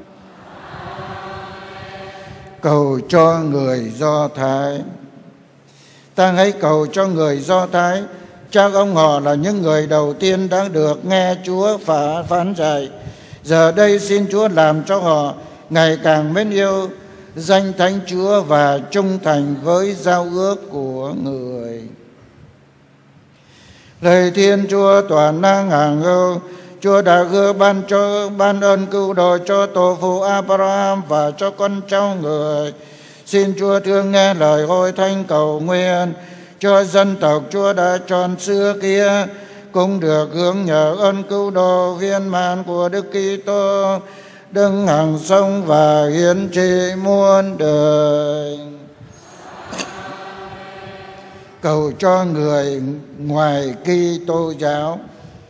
Cầu cho người Do Thái. Ta hãy cầu cho người Do Thái. Chắc ông họ là những người đầu tiên đã được nghe Chúa phả phán dạy. Giờ đây xin Chúa làm cho họ ngày càng mến yêu danh Thánh Chúa và trung thành với giao ước của Người. Lạy Thiên Chúa toàn năng hàng ưu, Chúa đã hứa ban cho ban ơn cứu độ cho tổ phụ Abraham và cho con cháu Người. Xin Chúa thương nghe lời hội thánh cầu nguyện cho dân tộc Chúa đã chọn xưa kia cũng được hưởng nhờ ơn cứu độ viên mãn của Đức Kitô, Đấng hằng sống và hiến trị muôn đời. Cầu cho người ngoài Kitô giáo.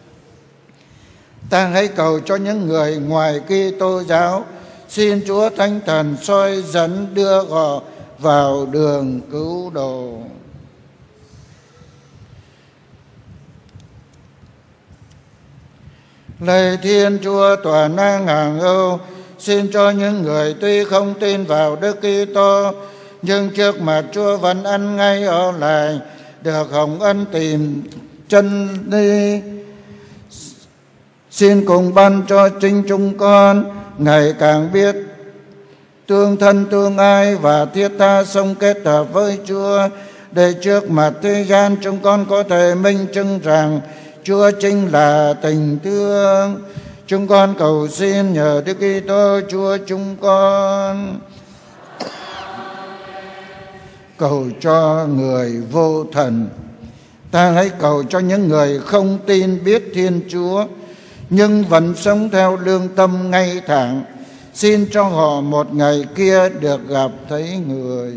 Ta hãy cầu cho những người ngoài Kitô giáo. Xin Chúa Thánh Thần soi dẫn đưa họ vào đường cứu độ. Lạy Thiên Chúa toàn năng hàng ưu, xin cho những người tuy không tin vào Đức Kitô nhưng trước mặt Chúa vẫn ăn ngay ở lại được hồng ân tìm chân lý. Xin cùng ban cho chính chúng con ngày càng biết tương thân tương ái và thiết tha sống kết hợp với Chúa, để trước mặt thế gian chúng con có thể minh chứng rằng Chúa chính là tình thương. Chúng con cầu xin nhờ Đức Kitô Chúa chúng con. Cầu cho người vô thần. Ta hãy cầu cho những người không tin biết Thiên Chúa nhưng vẫn sống theo lương tâm ngay thẳng. Xin cho họ một ngày kia được gặp thấy Người.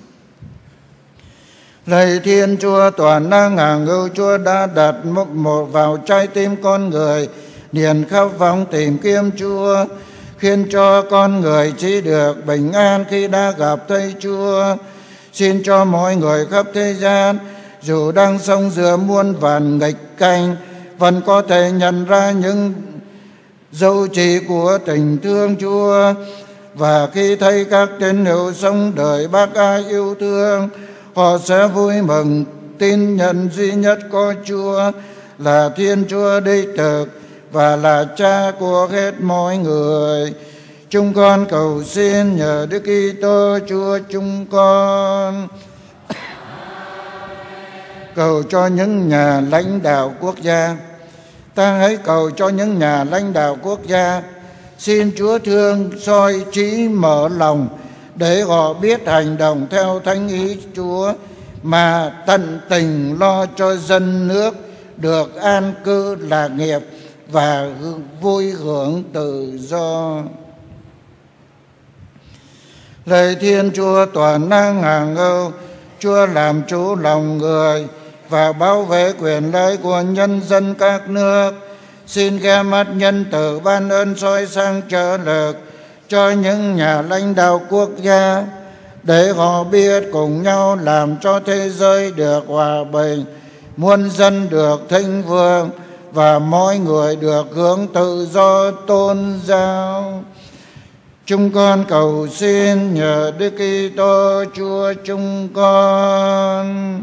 Lạy Thiên Chúa toàn năng hàng ưu, Chúa đã đặt một một vào trái tim con người niềm khát vọng tìm kiếm Chúa, khiến cho con người chỉ được bình an khi đã gặp thấy Chúa. Xin cho mọi người khắp thế gian dù đang sống giữa muôn vàn nghịch cảnh vẫn có thể nhận ra những dấu chỉ của tình thương Chúa, và khi thấy các tín hữu sống đời bác ái yêu thương, họ sẽ vui mừng tin nhận duy nhất có Chúa là Thiên Chúa đích thực và là Cha của hết mọi người. Chúng con cầu xin nhờ Đức Kitô Chúa chúng con. Cầu cho những nhà lãnh đạo quốc gia. Ta hãy cầu cho những nhà lãnh đạo quốc gia. Xin Chúa thương soi trí mở lòng để họ biết hành động theo thánh ý Chúa mà tận tình lo cho dân nước được an cư lạc nghiệp và vui hưởng tự do. Lạy Thiên Chúa toàn năng hàng ưu, Chúa làm chủ lòng người và bảo vệ quyền lợi của nhân dân các nước. Xin ghé mắt nhân từ ban ơn soi sang trợ lực cho những nhà lãnh đạo quốc gia, để họ biết cùng nhau làm cho thế giới được hòa bình, muôn dân được thịnh vượng và mọi người được hưởng tự do tôn giáo. Chúng con cầu xin nhờ Đức Kitô Chúa chúng con.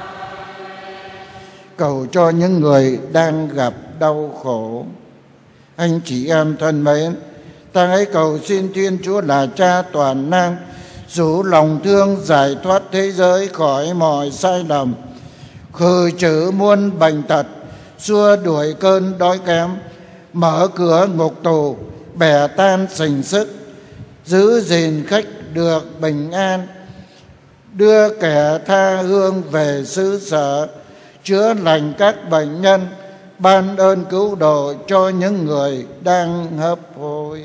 Cầu cho những người đang gặp đau khổ. Anh chị em thân mến, ta hãy cầu xin Thiên Chúa là Cha toàn năng, rủ lòng thương giải thoát thế giới khỏi mọi sai lầm, khử trừ muôn bệnh tật, xua đuổi cơn đói kém, mở cửa ngục tù, bẻ tan sình sức, giữ gìn khách được bình an, đưa kẻ tha hương về xứ sở, chữa lành các bệnh nhân, ban ơn cứu độ cho những người đang hấp hối.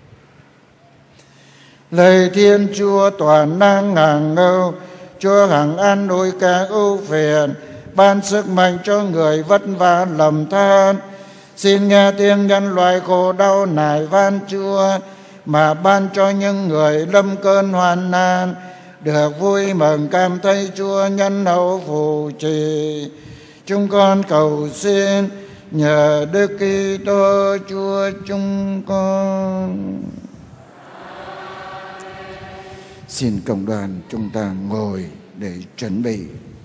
Lạy Thiên Chúa toàn năng hàng ngâu, Chúa hằng an ủi các ưu phiền, ban sức mạnh cho người vất vả lầm than. Xin nghe tiếng nhân loại khổ đau nài van Chúa, mà ban cho những người lâm cơn hoạn nạn được vui mừng cảm thấy Chúa nhân hậu phù trì. Chúng con cầu xin nhờ Đức Kitô Chúa chúng con. Xin cộng đoàn chúng ta ngồi để chuẩn bị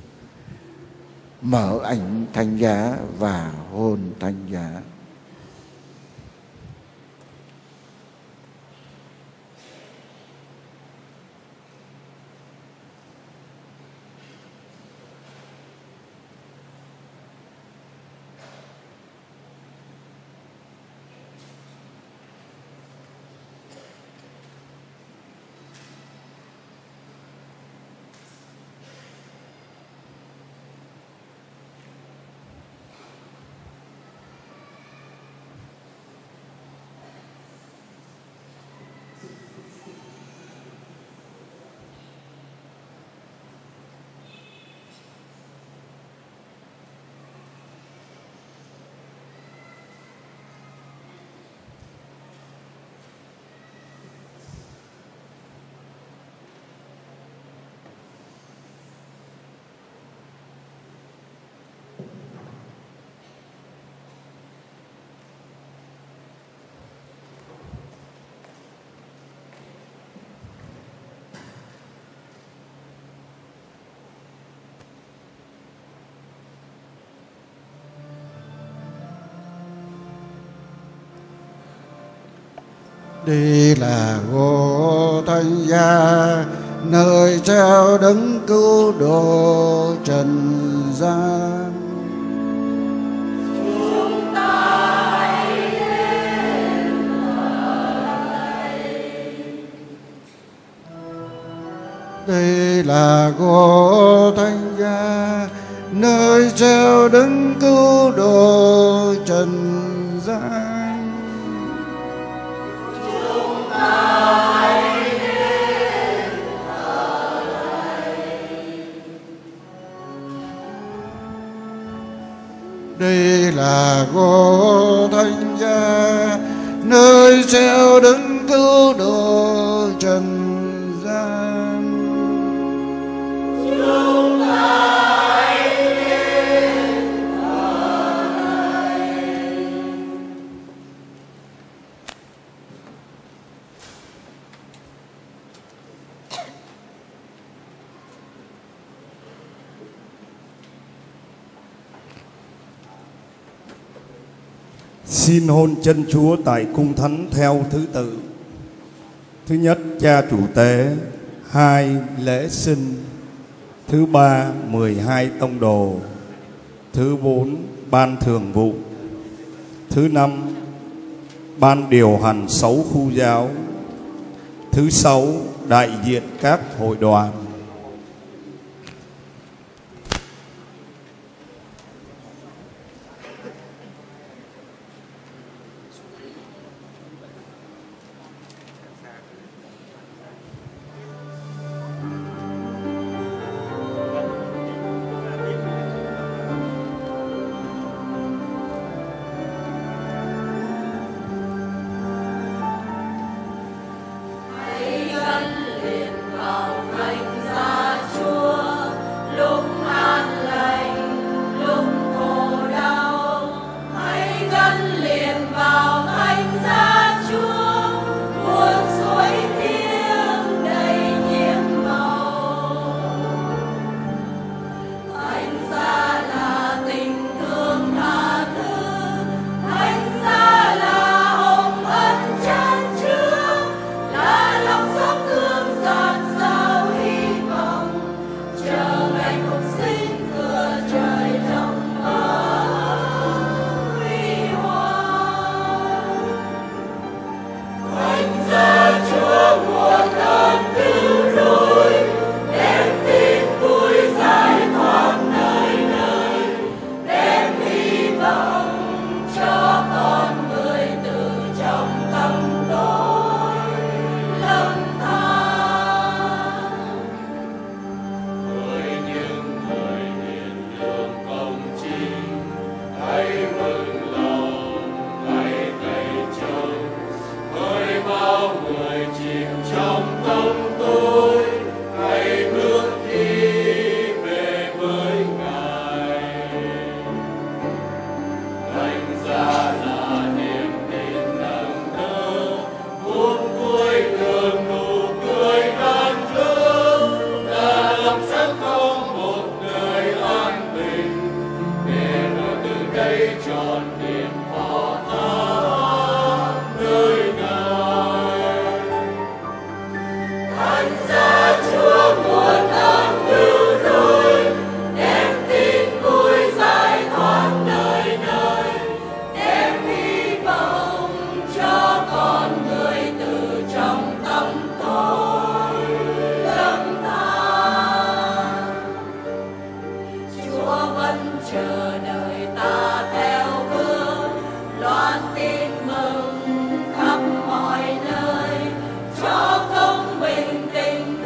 mở ảnh thánh giá và hôn thánh giá. Đây là gỗ thánh giá, nơi treo đấng cứu độ trần gian. Chúng ta hãy đến đây là gỗ thánh giá, nơi treo đấng cứu độ trần gian. Đây là gỗ thánh giá, nơi treo đấng cứu độ trần gian. Chúng ta hãy đến ở đây. Xin hôn chân Chúa tại cung thánh theo thứ tự. Thứ nhất, cha chủ tế. Hai, lễ sinh. Thứ ba, mười hai tông đồ. Thứ bốn, ban thường vụ. Thứ năm, ban điều hành sáu khu giáo. Thứ sáu, đại diện các hội đoàn. Hãy gắn liền vào thánh giá. khắp mọi nơi cho công bình tình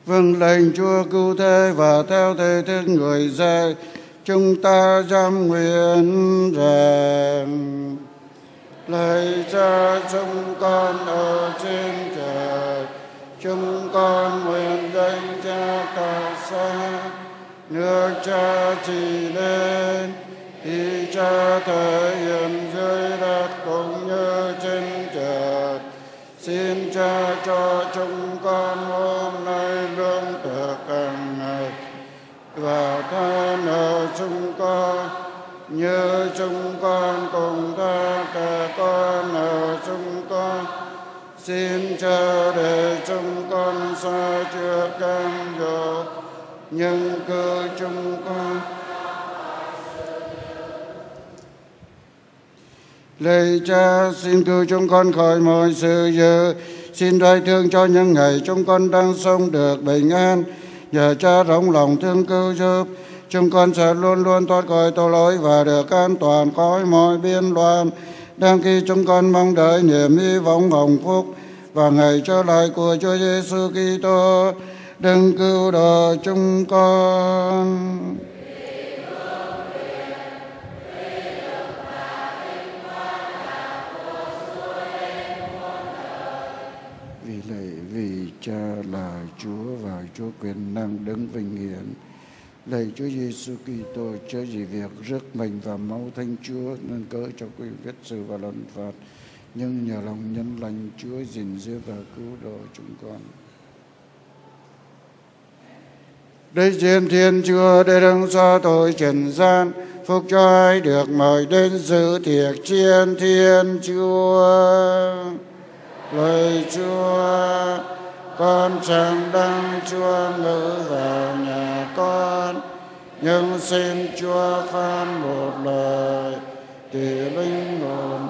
vâng lệnh Chúa cứu thế và theo thế thức người dạy, chúng ta dám nguyện rằng lạy Cha chúng con ở trên trời, chúng con nguyện danh Cha tỏ xa, nước Cha trị lên, ý Cha thể hiện dưới đất cũng như trên trời. Xin Cha cho chúng con hôm nay lương thực hàng ngày, và tha nợ chúng con như chúng con cùng tha kẻ con nợ chúng con. Xin Cha để chúng con xa trước cam dỗ, nhưng cứu chúng con. Lạy Cha, xin cứu chúng con khỏi mọi sự dữ, xin đoái thương cho những ngày chúng con đang sống được bình an. Nhờ Cha rộng lòng thương cứu giúp, chúng con sẽ luôn luôn thoát khỏi tội lỗi và được an toàn khỏi mọi biên loạn. Đang khi chúng con mong đợi niềm hy vọng hồng phúc và ngày trở lại của Chúa Giêsu Kitô, đừng cứu độ chúng con. Vì lạy vì Cha là Chúa và Chúa quyền năng đấng vinh hiển. Lạy Chúa Giêsu Kitô, chớ gì việc rước mình và máu Thánh Chúa nên cớ cho quy viết sự và lần phạt, nhưng nhờ lòng nhân lành Chúa gìn giữ và cứu độ chúng con. Đây diện Thiên Chúa để đấng xóa tội trần gian, phúc cho ai được mời đến dự tiệc chiên Thiên Chúa. Lạy Chúa, con chẳng đăng Chúa ngự vào nhà con, nhưng xin Chúa phán một lời thì linh hồn.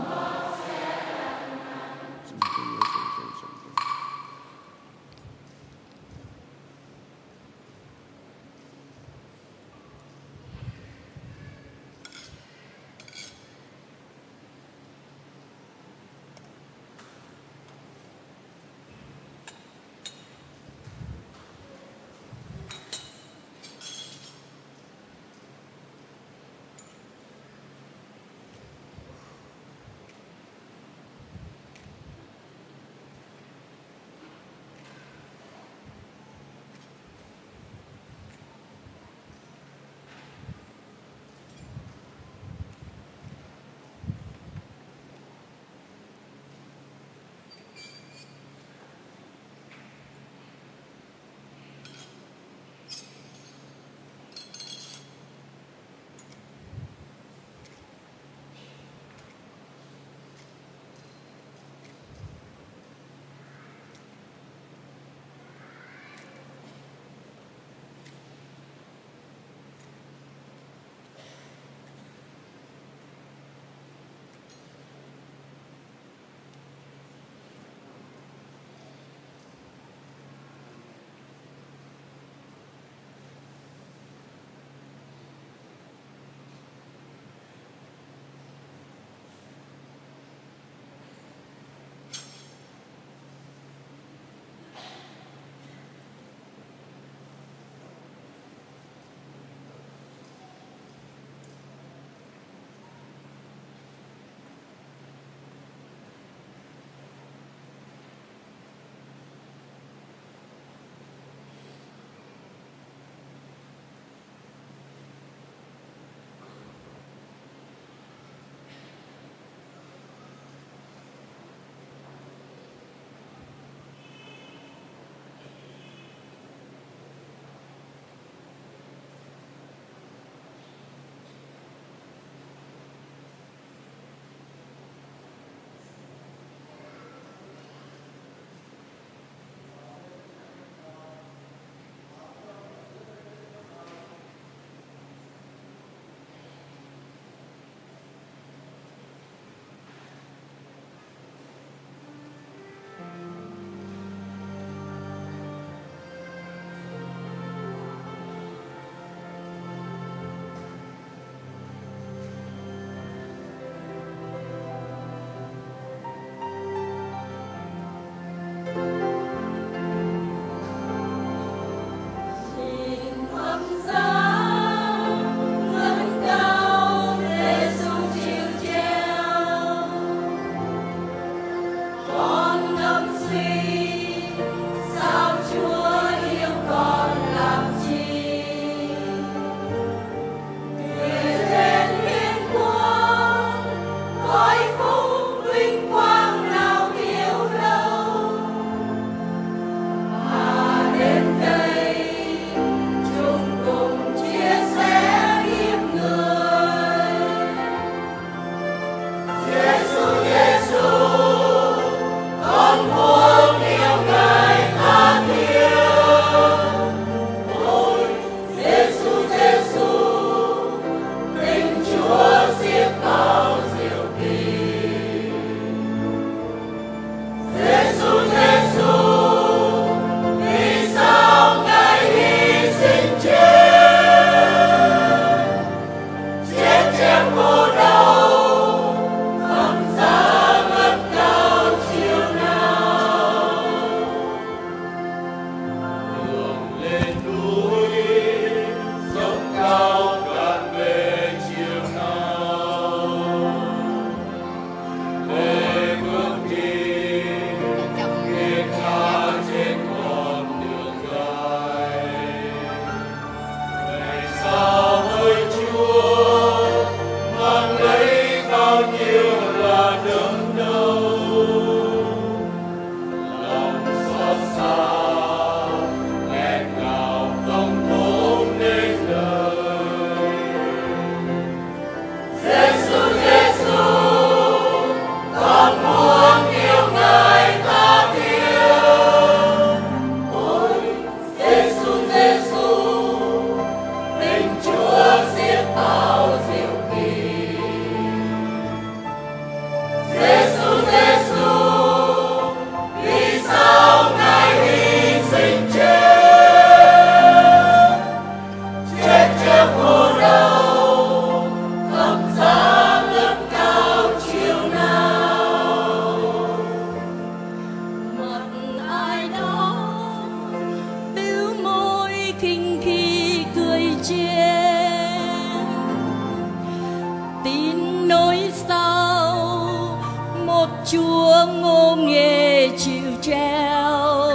Chúa ngôn nghề chịu treo.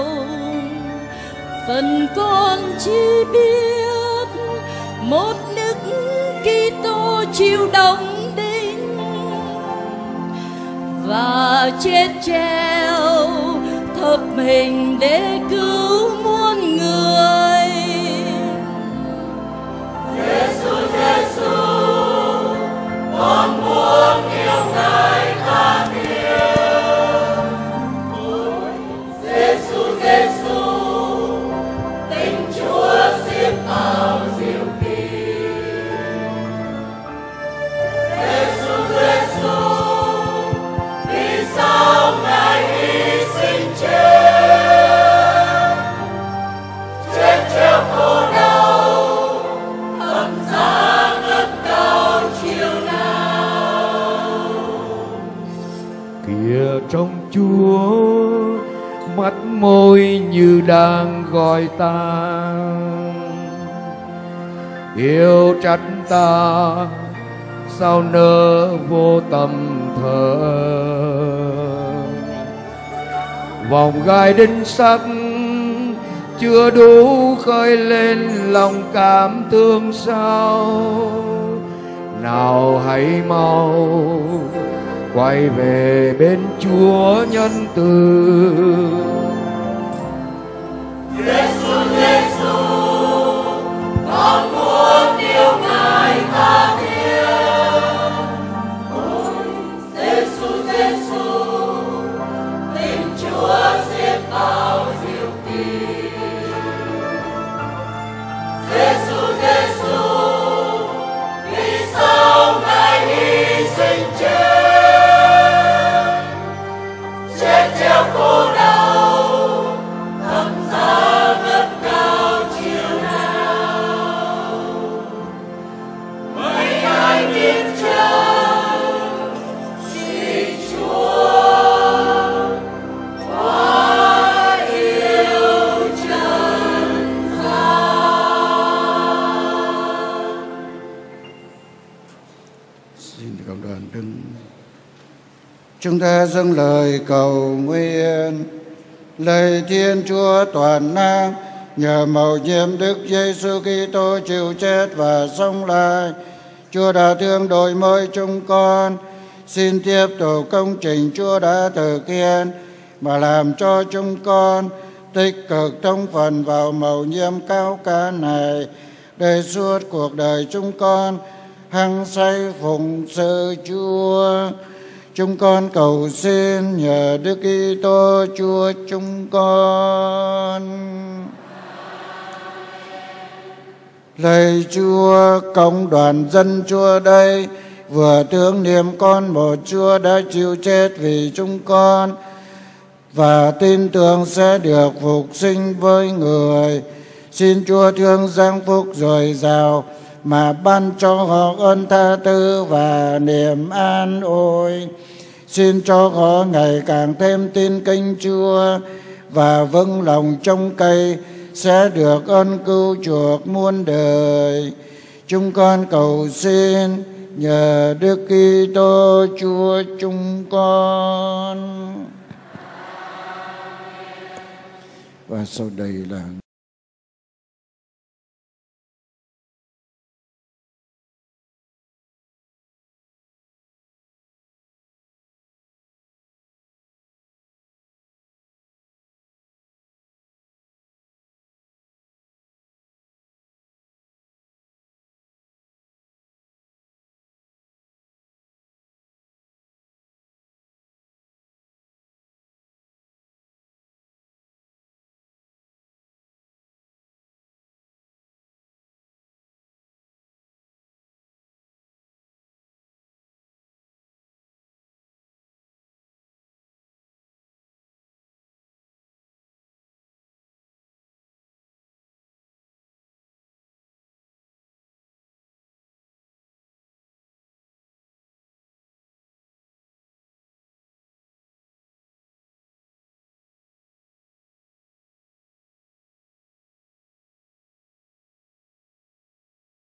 Phần con chỉ biết một Đức Kitô chịu đóng đinh và chết treo thập hình để cứu muôn người. Giêsu, Giêsu, con muốn yêu Ngài tha thiết. Giêsu, Giêsu, tình Chúa xiết bao diệu kỳ. Giêsu, Giêsu, vì sao Ngài hy sinh chết, chết treo khổ đau, thập giá ngất cao chiều nào. Kìa trong Chúa mắt môi như đang gọi ta, yêu trách ta sao nỡ vô tâm thờ. Vòng gai đinh sắc chưa đủ khơi lên lòng cảm thương sao. Nào hãy mau quay về bên Chúa nhân từ. Giêsu, Giêsu, con muốn yêu Ngài tha thiết. Ôi Giêsu, Giêsu, tình Chúa xiết bao diệu kỳ. Giêsu, Giêsu, vì sao Ngài hy sinh chết, chết treo khổ đau, thập giá ngất cao chiều nào. Mấy ai biết chăng vì Chúa quá yêu trần gian. Xin cộng đoàn đứng. Chúng ta dâng lời cầu nguyện. Lạy Thiên Chúa toàn năng, nhờ mầu nhiệm Đức Giêsu Kitô chịu chết và sống lại, Chúa đã thương đổi mới chúng con. Xin tiếp tục công trình Chúa đã thực hiện mà làm cho chúng con tích cực thông phần vào mầu nhiệm cao cả này, để suốt cuộc đời chúng con hăng say phụng sự Chúa. Chúng con cầu xin nhờ Đức Kitô Chúa chúng con. Lạy Chúa, cộng đoàn dân Chúa đây vừa tưởng niệm con một Chúa đã chịu chết vì chúng con và tin tưởng sẽ được phục sinh với người. Xin Chúa thương giáng phúc dồi dào mà ban cho họ ơn tha thứ và niềm an ủi. Xin cho họ ngày càng thêm tin kính Chúa và vững lòng trông cậy sẽ được ơn cứu chuộc muôn đời. Chúng con cầu xin nhờ Đức Kitô Chúa chúng con. Và sau đây là